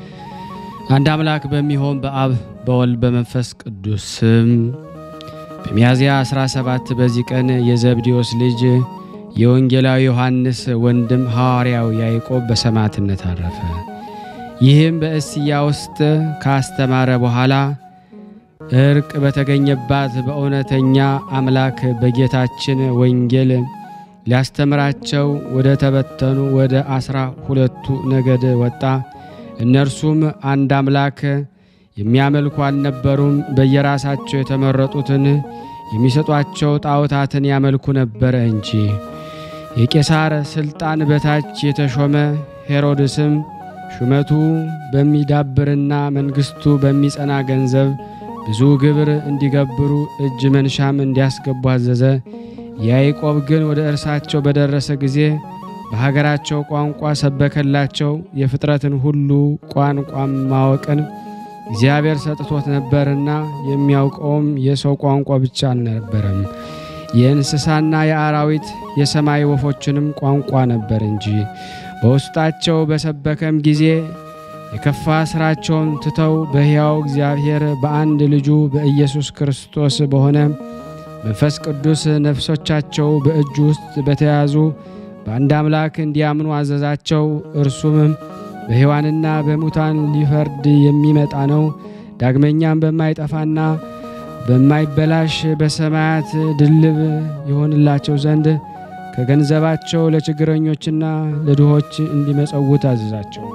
አንድ አምላክ በሚሆን በአብ በወልድ በመንፈስ ቅዱስ ስም በሚያዝያ አስራ ሰባት በዚህ ቀን የዘብዴዎስ ልጅ የወንጌላዊ ዮሐንስ ወንድም ሐዋርያው ያዕቆብ በሰማዕትነት አረፈ። ይህም በእስያ ውስጥ ካስተማረ በኋላ እርቅ በተገኘባት በእውነተኛ አምላክ በጌታችን ወንጌል ሊያስተምራቸው ወደ ተበተኑ ወደ አስራ ሁለቱ ነገድ ወጣ። እነርሱም አንድ አምላክ የሚያመልኩ አልነበሩም። በየራሳቸው የተመረጡትን የሚሰጧቸው ጣዖታትን ያመልኩ ነበር እንጂ። የቄሳር ስልጣን በታች የተሾመ ሄሮድስም ሹመቱ በሚዳብርና መንግስቱ በሚጸና ገንዘብ ብዙ ግብር እንዲገብሩ እጅ መንሻም እንዲያስገቡ አዘዘ። ያዕቆብ ግን ወደ እርሳቸው በደረሰ ጊዜ በሀገራቸው ቋንቋ ሰበከላቸው። የፍጥረትን ሁሉ ቋንቋም ማወቅን እግዚአብሔር ሰጥቶት ነበርና የሚያውቀውም የሰው ቋንቋ ብቻ አልነበረም፣ የእንስሳና የአራዊት የሰማይ ወፎችንም ቋንቋ ነበር እንጂ። በውስጣቸው በሰበከም ጊዜ የከፋ ስራቸውን ትተው በሕያው እግዚአብሔር በአንድ ልጁ በኢየሱስ ክርስቶስ በሆነ መንፈስ ቅዱስ ነፍሶቻቸው በእጁ ውስጥ በተያዙ በአንድ አምላክ እንዲያምኑ አዘዛቸው። እርሱም በሕያዋንና በሙታን ሊፈርድ የሚመጣ ነው። ዳግመኛም በማይጠፋና በማይበላሽ በሰማያት ድልብ ይሆንላቸው ዘንድ ከገንዘባቸው ለችግረኞችና ለድሆች እንዲመጸውት አዘዛቸው።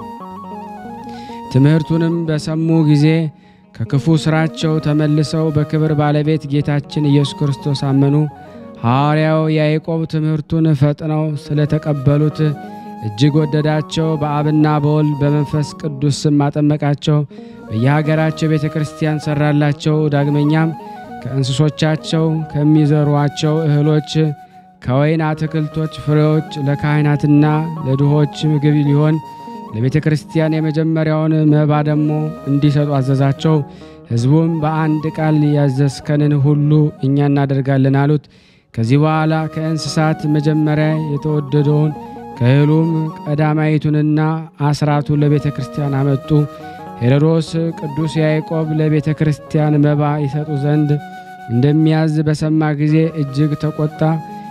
ትምህርቱንም በሰሙ ጊዜ ከክፉ ስራቸው ተመልሰው በክብር ባለቤት ጌታችን ኢየሱስ ክርስቶስ አመኑ። ሐዋርያው ያዕቆብ ትምህርቱን ፈጥነው ስለተቀበሉት እጅግ ወደዳቸው። በአብና በወልድ በመንፈስ ቅዱስ ስም አጠመቃቸው። በየሀገራቸው ቤተ ክርስቲያን ሰራላቸው። ዳግመኛም ከእንስሶቻቸው ከሚዘሯቸው እህሎች ከወይን አትክልቶች ፍሬዎች ለካህናትና ለድሆች ምግብ ሊሆን ለቤተ ክርስቲያን የመጀመሪያውን መባ ደግሞ እንዲሰጡ አዘዛቸው። ሕዝቡም በአንድ ቃል ያዘዝከንን ሁሉ እኛ እናደርጋለን አሉት። ከዚህ በኋላ ከእንስሳት መጀመሪያ የተወደደውን ከእህሉም ቀዳማይቱንና አስራቱን ለቤተ ክርስቲያን አመጡ። ሄሮድስ ቅዱስ ያዕቆብ ለቤተ ክርስቲያን መባ ይሰጡ ዘንድ እንደሚያዝ በሰማ ጊዜ እጅግ ተቆጣ።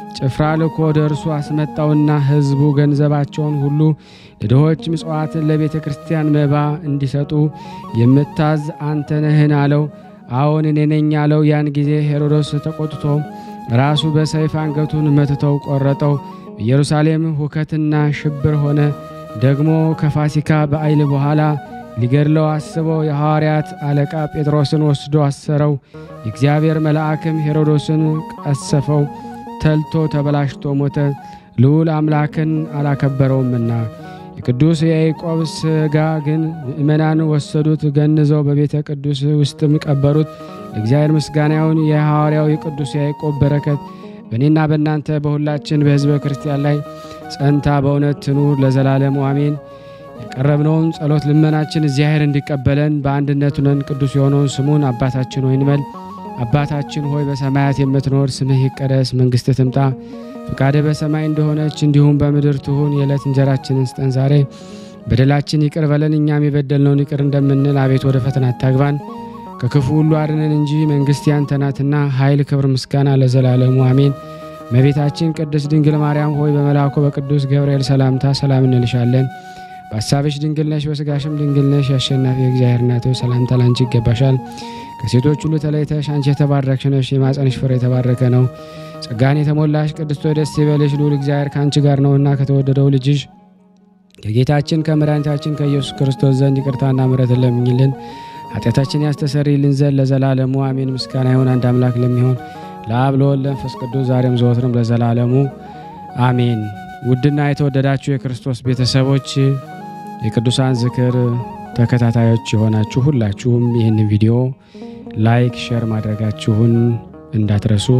ጭፍራ ልኮ ወደ እርሱ አስመጣውና ሕዝቡ ገንዘባቸውን ሁሉ ለድሆች ምጽዋትን ለቤተ ክርስቲያን መባ እንዲሰጡ የምታዝ አንተ ነህን አለው። አዎን እኔ ነኝ አለው። ያን ጊዜ ሄሮድስ ተቆጥቶ ራሱ በሰይፍ አንገቱን መትተው ቆረጠው። በኢየሩሳሌም ሁከትና ሽብር ሆነ። ደግሞ ከፋሲካ በዓል በኋላ ሊገድለው አስበው የሐዋርያት አለቃ ጴጥሮስን ወስዶ አሰረው። የእግዚአብሔር መልአክም ሄሮድስን ቀሰፈው፣ ተልቶ ተበላሽቶ ሞተ። ልዑል አምላክን አላከበረውምና። የቅዱስ ያዕቆብ ሥጋ ግን ምእመናን ወሰዱት፣ ገንዘው በቤተ ቅዱስ ውስጥም ቀበሩት። ለእግዚአብሔር ምስጋና ይሁን። የሐዋርያው የቅዱስ ያዕቆብ በረከት በእኔና በእናንተ በሁላችን በሕዝበ ክርስቲያን ላይ ጸንታ በእውነት ትኑር ለዘላለሙ አሜን። የቀረብነውን ጸሎት ልመናችን እግዚአብሔር እንዲቀበለን በአንድነት ሆነን ቅዱስ የሆነውን ስሙን አባታችን ሆይ እንበል። አባታችን ሆይ በሰማያት የምትኖር፣ ስምህ ይቀደስ፣ መንግሥትህ ትምጣ፣ ፈቃድህ በሰማይ እንደሆነች እንዲሁም በምድር ትሁን። የዕለት እንጀራችንን ስጠን ዛሬ፣ በደላችን ይቅር በለን እኛም የበደልነውን ይቅር እንደምንል፣ አቤት ወደ ፈተና አታግባን ከክፉ ሁሉ አድነን እንጂ መንግሥት ያንተ ናትና ኃይል፣ ክብር፣ ምስጋና ለዘላለሙ አሜን። እመቤታችን ቅድስት ድንግል ማርያም ሆይ በመልአኩ በቅዱስ ገብርኤል ሰላምታ ሰላም እንልሻለን። በሐሳብሽ ድንግል ነሽ፣ በሥጋሽም ድንግል ነሽ። የአሸናፊ እግዚአብሔር እናት ሆይ ሰላምታ ላንቺ ይገባሻል። ከሴቶች ሁሉ ተለይተሽ አንቺ የተባረክሽ ነሽ፣ የማኅፀንሽ ፍሬ የተባረከ ነው። ጸጋን የተሞላሽ ቅድስት ሆይ ደስ ይበልሽ፣ ልዑል እግዚአብሔር ከአንቺ ጋር ነውና ከተወደደው ልጅሽ ከጌታችን ከመድኃኒታችን ከኢየሱስ ክርስቶስ ዘንድ ይቅርታና ምሕረትን ለምኝልን ኃጢአታችን ያስተሰርይልን ዘንድ ለዘላለሙ አሜን። ምስጋና ይሁን አንድ አምላክ ለሚሆን ለአብ ለወልድ ለመንፈስ ቅዱስ ዛሬም ዘወትርም ለዘላለሙ አሜን። ውድና የተወደዳችሁ የክርስቶስ ቤተሰቦች የቅዱሳን ዝክር ተከታታዮች የሆናችሁ ሁላችሁም ይህን ቪዲዮ ላይክ ሼር ማድረጋችሁን እንዳትረሱ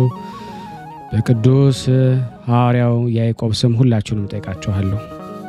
በቅዱስ ሐዋርያው ያዕቆብ ስም ሁላችሁንም ጠይቃችኋለሁ።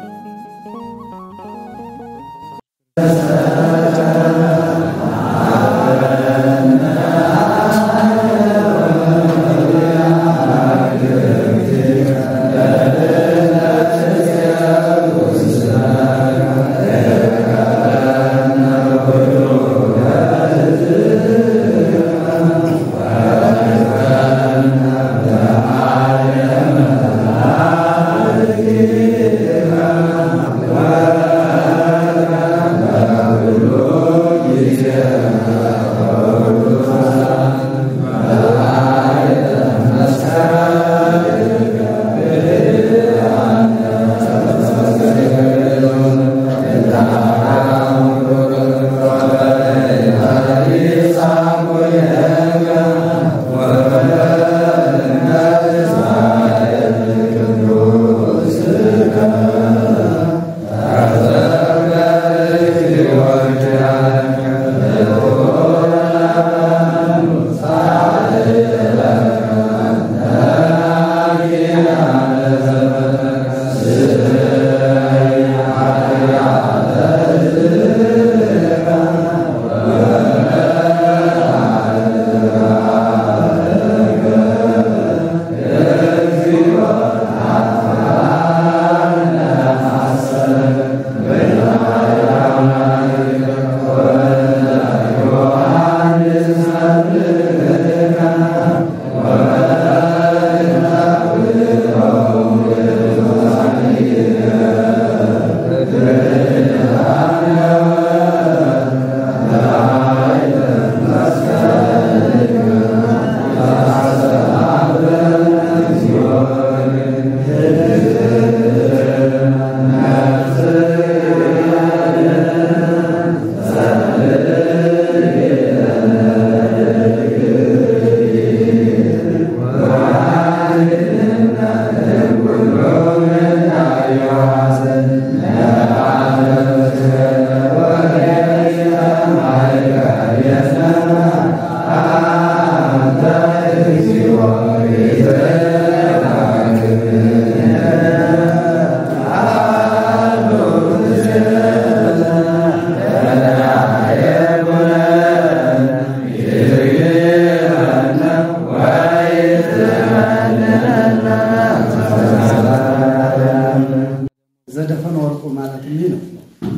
ዘደፈነ ወርቁ ማለት ምን ነው?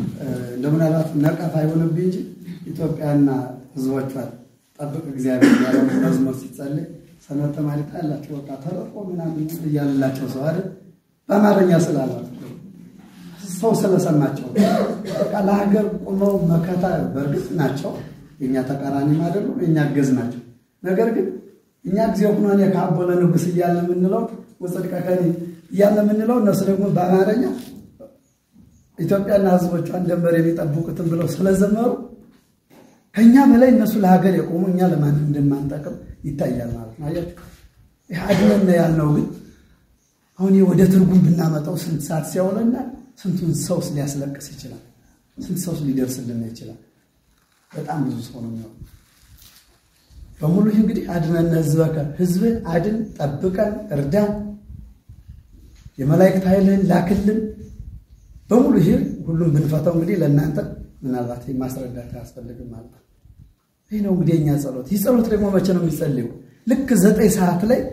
ለምናልባት ነቀፋ ይሆንብኝ እንጂ ኢትዮጵያና ህዝቦቿን ጠብቅ እግዚአብሔር ያለው መዝሙር ሲጸልይ ሰንበት ተማሪ ታላችሁ ወጣ ተረቆ ምናምን እያላቸው ሰው አይደል በአማርኛ ስላላችሁ ሰው ስለሰማቸው በቃ ለሀገር ቆመው መከታ በርግጥ ናቸው የኛ ተቃራኒ ማደሉ የኛ ገዝ ናቸው ነገር ግን እኛ ጊዜው ሆኖ ነው ካቦለ ንጉስ እያለ ምንለው ወጽድቀ ከኒ እያለ ምንለው እነሱ ደግሞ በአማርኛ ኢትዮጵያና ህዝቦቿን ደንበር የሚጠብቁትን ብለው ስለዘመሩ ከኛ በላይ እነሱ ለሀገር የቆሙ እኛ ለማን እንደማንጠቅም ይታያል ማለት ነው አያችሁ ይሄ አድነን ያልነው ግን አሁን ወደ ትርጉም ብናመጣው ስንት ሰዓት ሲያውለና ስንቱን ሰው ሊያስለቅስ ይችላል ስንት ሰው ሊደርስልን ይችላል በጣም ብዙ ሰው ነው የሚሆነው በሙሉ እንግዲህ አድነን ህዝበከ ህዝብ አድን ጠብቀን እርዳን የመላእክት ኃይልን ላክልን በሙሉ ይሄ ሁሉም ብንፈታው እንግዲህ ለእናንተ ምናልባት ማስረዳት ያስፈልግም ማለት ነው ይሄ ነው እንግዲህ የኛ ጸሎት ይህ ጸሎት ደግሞ መቼ ነው የሚጸልየው ልክ ዘጠኝ ሰዓት ላይ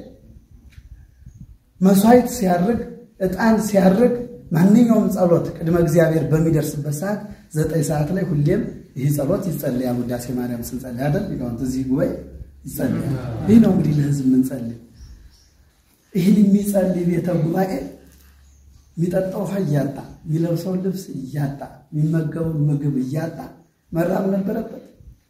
መስዋዕት ሲያርግ ዕጣን ሲያርግ ማንኛውም ጸሎት ቅድመ እግዚአብሔር በሚደርስበት ሰዓት ዘጠኝ ሰዓት ላይ ሁሌም ይህ ጸሎት ይጸልያል ውዳሴ ማርያም ስንጸልይ አይደል ይሁን እዚህ ጉባኤ ይጸልያል ይሄ ነው እንግዲህ ለህዝብ ምን ጸልይ ይሄን የሚጸልይ ቤተ ጉባኤ የሚጠጣው ውሃ እያጣ የሚለብሰው ልብስ እያጣ የሚመገበው ምግብ እያጣ መራብ ነበረበት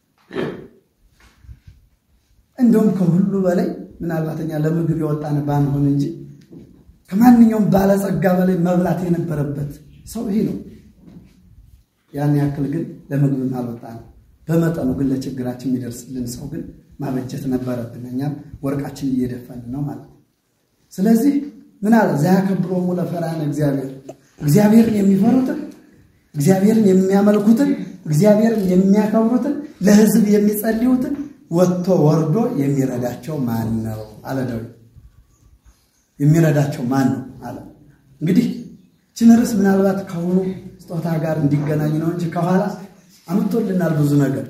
እንደውም ከሁሉ በላይ ምናልባትኛ ለምግብ የወጣን ባንሆን እንጂ ከማንኛውም ባለጸጋ በላይ መብላት የነበረበት ሰው ይሄ ነው ያን ያክል ግን ለምግብ አልወጣን በመጠኑ ግን ለችግራችን የሚደርስልን ሰው ግን ማበጀት ነበረብን እኛም ወርቃችን እየደፈን ነው ማለት ስለዚህ ምን አለ ዘያከብሮሙ ለፈራነ እግዚአብሔር እግዚአብሔርን የሚፈሩትን እግዚአብሔርን የሚያመልኩትን እግዚአብሔርን የሚያከብሩትን ለህዝብ የሚጸልዩትን ወጥቶ ወርዶ የሚረዳቸው ማን ነው አለ ዳዊት የሚረዳቸው ማን ነው አለ እንግዲህ ችንርስ ምናልባት ከሆኑ ስጦታ ጋር እንዲገናኝ ነው እንጂ ከኋላ አምጥቶልናል ብዙ ነገር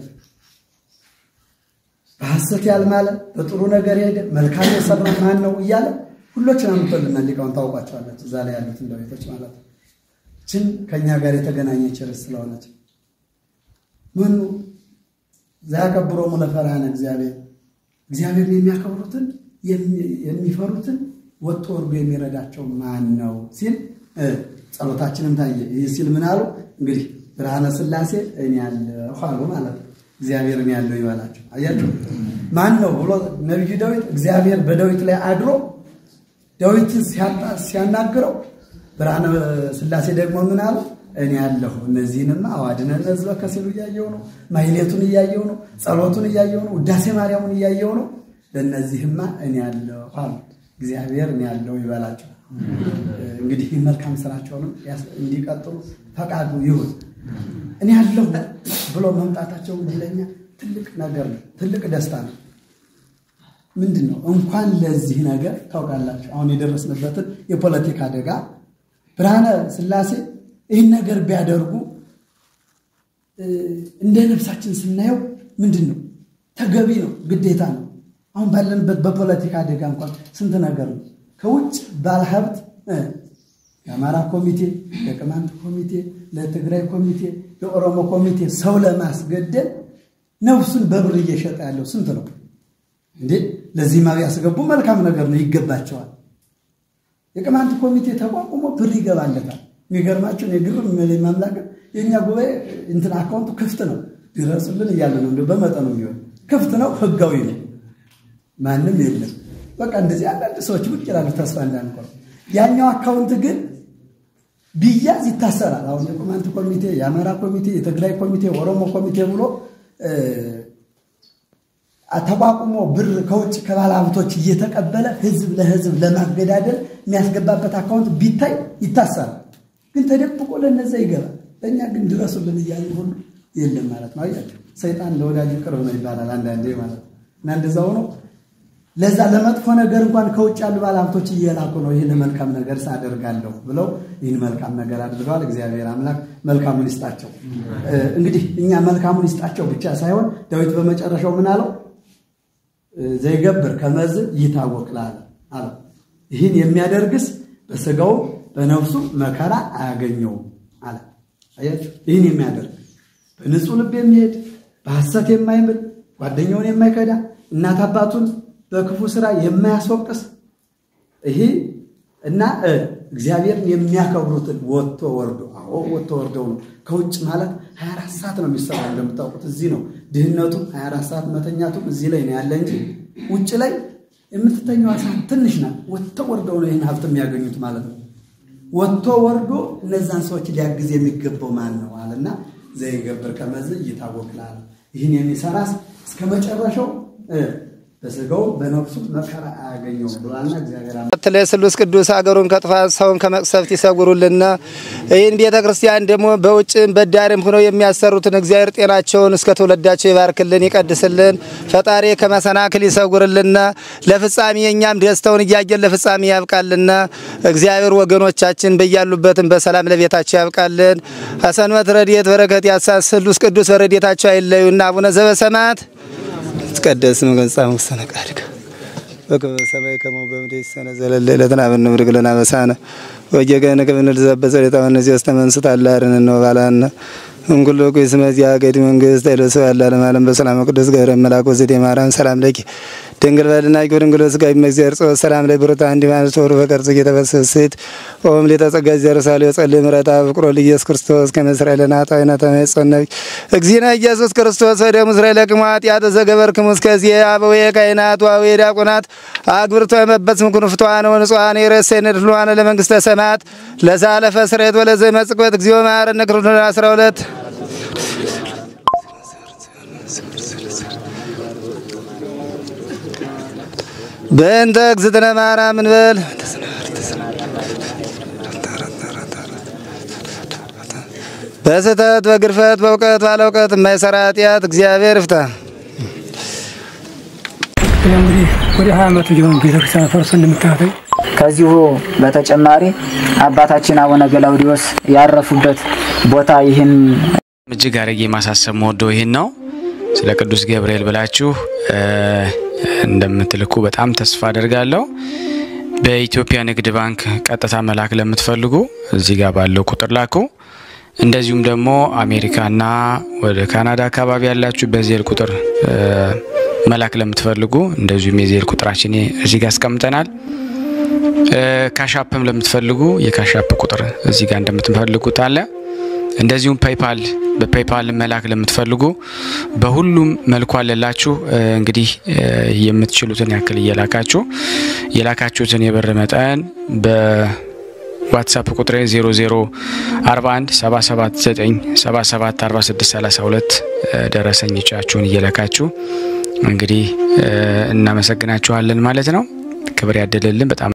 በሐሰት ያልማለ በጥሩ ነገር ሄደ መልካም የሰራ ማን ነው እያለ ሁሎችን አምጥቶልናል ሊቃውን ታውቃቸዋለች እዛ ላይ ያሉት እንደቤቶች ማለት ችን ከኛ ጋር የተገናኘች ርዕስ ስለሆነች ምን ዘያከብሮሙ ለፈራነ እግዚአብሔር እግዚአብሔርን የሚያከብሩትን የሚፈሩትን ወጥቶ ወርዶ የሚረዳቸው ማን ነው ሲል ጸሎታችንን ታየ ይህ ሲል ምን አሉ እንግዲህ ብርሃነ ሥላሴ እኔ ያለሁ አሉ ማለት እግዚአብሔር እኔ ያለሁ ይባላችሁ አያችሁ ማን ነው ብሎ ነብዩ ዳዊት እግዚአብሔር በዳዊት ላይ አድሮ ዳዊት ሲያናግረው ብርሃነ ሥላሴ ደግሞ ምን አሉ እኔ ያለሁ እነዚህንማ አዋድነን ህዝበከ ሲሉ እያየሁ ነው ማይሌቱን እያየሁ ነው ጸሎቱን እያየሁ ነው ውዳሴ ማርያምን እያየሁ ነው ለነዚህማ እኔ ያለሁ አሉ እግዚአብሔር እኔ ያለሁ ይባላችሁ እንግዲህ መልካም ስራቸውንም እንዲቀጥሉ ፈቃዱ ይሁን እኔ ያለሁ ብሎ መምጣታቸው ለኛ ትልቅ ነገር ነው ትልቅ ደስታ ነው ምንድነው እንኳን ለዚህ ነገር ታውቃላችሁ አሁን የደረስንበትን የፖለቲካ አደጋ ብርሃነ ሥላሴ ይሄን ነገር ቢያደርጉ እንደ ነፍሳችን ስናየው ምንድነው ተገቢ ነው ግዴታ ነው አሁን ባለንበት በፖለቲካ አደጋ እንኳን ስንት ነገር ነው ከውጭ ባለሀብት የአማራ ኮሚቴ የቅማንት ኮሚቴ ለትግራይ ኮሚቴ ለኦሮሞ ኮሚቴ ሰው ለማስገደል ነፍሱን በብር እየሸጠ ያለው ስንት ነው እንዴ ለዚህ ማብ ያስገቡ መልካም ነገር ነው ይገባቸዋል የቅማንት ኮሚቴ ተቋቁሞ ብር ይገባለታል የሚገርማችሁ የግብር ማምላክ የኛ ጉባኤ እንትን አካውንቱ ክፍት ነው ድረስልን እያለ ነው እንደ በመጠኑ ይሆን ክፍት ነው ህጋዊ ነው ማንንም የለም በቃ እንደዚህ አንዳንድ ሰዎች ብቅ ይላሉ ተስፋ እንዳንቆር ያኛው አካውንት ግን ቢያዝ ይታሰራል አሁን የቅማንት ኮሚቴ የአማራ ኮሚቴ የትግራይ ኮሚቴ ኦሮሞ ኮሚቴ ብሎ አተቋቁሞ ብር ከውጭ ከባለሀብቶች እየተቀበለ ህዝብ ለህዝብ ለማገዳደል የሚያስገባበት አካውንት ቢታይ ይታሰራል ግን ተደብቆ ለነዛ ይገባል ለኛ ግን ድረሱልን እያሉ ሁሉ የለም ማለት ነው አያችሁ ሰይጣን ለወዳጅ ቅርብ ነው ይባላል አንዳንዴ ማለት እና እንደዛው ነው ለዛ ለመጥፎ ነገር እንኳን ከውጭ ያሉ ባለሀብቶች እየላኩ ነው ይሄን መልካም ነገር ሳደርጋለሁ ብለው ይሄን መልካም ነገር አድርገዋል እግዚአብሔር አምላክ መልካሙን ይስጣቸው እንግዲህ እኛ መልካሙን ይስጣቸው ብቻ ሳይሆን ዳዊት በመጨረሻው ምን አለው ዘይገብር ከመዝ ይታወቅላል አለ ይሄን የሚያደርግስ በስጋው በነፍሱ መከራ አያገኘው አለ አያችሁ ይሄን የሚያደርግ በንጹህ ልብ የሚሄድ በሐሰት የማይምል ጓደኛውን የማይከዳ እናት አባቱን በክፉ ስራ የማያስወቅስ ይሄ እና እግዚአብሔርን የሚያከብሩትን ወጥቶ ወርዶ አዎ ወጥቶ ወርዶ ነው ከውጭ ማለት ሃያ አራት ሰዓት ነው የሚሰራው እንደምታውቁት እዚህ ነው ድህነቱ ሃያ አራት ሰዓት መተኛቱ እዚህ ላይ ነው ያለ እንጂ ውጭ ላይ የምትተኛው ሰዓት ትንሽ ናት ወጥቶ ወርዶ ነው ይሄን ሀብት የሚያገኙት ማለት ነው ወጥቶ ወርዶ እነዛን ሰዎች ሊያግዝ የሚገባው ማን ነው አለና ዘይገብር ከመዝ ይታወቅላል ይሄን የሚሰራስ እስከ መጨረሻው በስጋው በነፍሱ መከራ አያገኘው ብሏልና እግዚአብሔር አምላክ ለስሉስ ቅዱስ አገሩን ከጥፋት ሰውን ከመቅሰፍት ይሰጉሩልና ይህን ቤተክርስቲያን ደግሞ በውጭም በዳርም ሆነው የሚያሰሩትን እግዚአብሔር ጤናቸውን እስከ ተወለዳቸው ይባርክልን ይቀድስልን ፈጣሪ ከመሰናክል ይሰጉርልና ለፍጻሜ እኛም ደስታውን እያየን ለፍጻሜ ያብቃልና እግዚአብሔር ወገኖቻችን በያሉበትም በሰላም ለቤታቸው ያብቃልን ሐሰንመት ረድኤት በረከት ያሳስሉስ ቅዱስ በረድኤታቸው አይለዩና አቡነ ዘበሰማያት تقدس من قصام السنة كارك وكما سماي كما بمدي السنة زل الليلة تنابن نمرق لنا بسانة وجيكنا كمن الزب سريتا ونزي استمن ستا الله رننو بالنا نقول له كيس مزيا قيد من قيس تيلو سوى الله لما بسلام قدس غير ملاكو زيتي ماران سلام لك دنگل ولنا يقول نقول سكاي مزير سلام لك برتا عندي ما نصور فكر سكي تفسسيت وهم لي تسقى زير سالي وصلي مرتا فكرو لي يسوع كريستوس كما اسرائيلنا تاينا تمسنا اغزينا يسوع كريستوس ወደ እስራኤል ከማት ያተዘገበር ከመስከዚህ አበው ካይናት ዋው ዲያቆናት አግብርቶ መበጽ ምኩን ፍቷን ወንጿን የረሰነ ድሏን ለመንግስተ ሰማያት ለዛለፈ ስሬት ወለዘ መጽቆት እግዚኦ ማረነ ክርስቶስ አስራ ሁለት በእንተ እግዝእትነ ማርያም እንበል በስተት በግርፈት በእውቀት ባለውቀት የማይሰራ ኃጢአት እግዚአብሔር ይፍታ እንግዲህ ወደ ሃያ ዓመት ሊሆን ቤተክርስቲያን ፈርሶ እንደምታውቁ ከዚሁ በተጨማሪ አባታችን አቡነ ገላውዲዮስ ያረፉበት ቦታ ይህን እጅግ አረጌ ማሳሰብ ሞዶ ይሄን ነው ስለ ቅዱስ ገብርኤል ብላችሁ እንደምትልኩ በጣም ተስፋ አደርጋለሁ በኢትዮጵያ ንግድ ባንክ ቀጥታ መላክ ለምትፈልጉ እዚህ ጋር ባለው ቁጥር ላኩ እንደዚሁም ደግሞ አሜሪካና ወደ ካናዳ አካባቢ ያላችሁ በዚህ ቁጥር መላክ ለምትፈልጉ እንደዚሁም የዚህ ቁጥራችን እዚህ ጋር አስቀምጠናል ካሻፕም ለምትፈልጉ የካሻፕ ቁጥር እዚህ ጋር እንደምትፈልጉት አለ እንደዚሁም ፔይፓል በፔይፓል መላክ ለምትፈልጉ በሁሉም መልኩ አለላችሁ እንግዲህ የምትችሉትን ያክል እየላካችሁ የላካችሁትን የብር መጠን በዋትስአፕ ቁጥር ዜሮ ዜሮ አርባ አንድ ሰባ ሰባት ዘጠኝ ሰባ ሰባት አርባ ስድስት ሰላሳ ሁለት ደረሰኞቻችሁን እየላካችሁ እንግዲህ እናመሰግናችኋለን ማለት ነው ክብር ያደለልን በጣም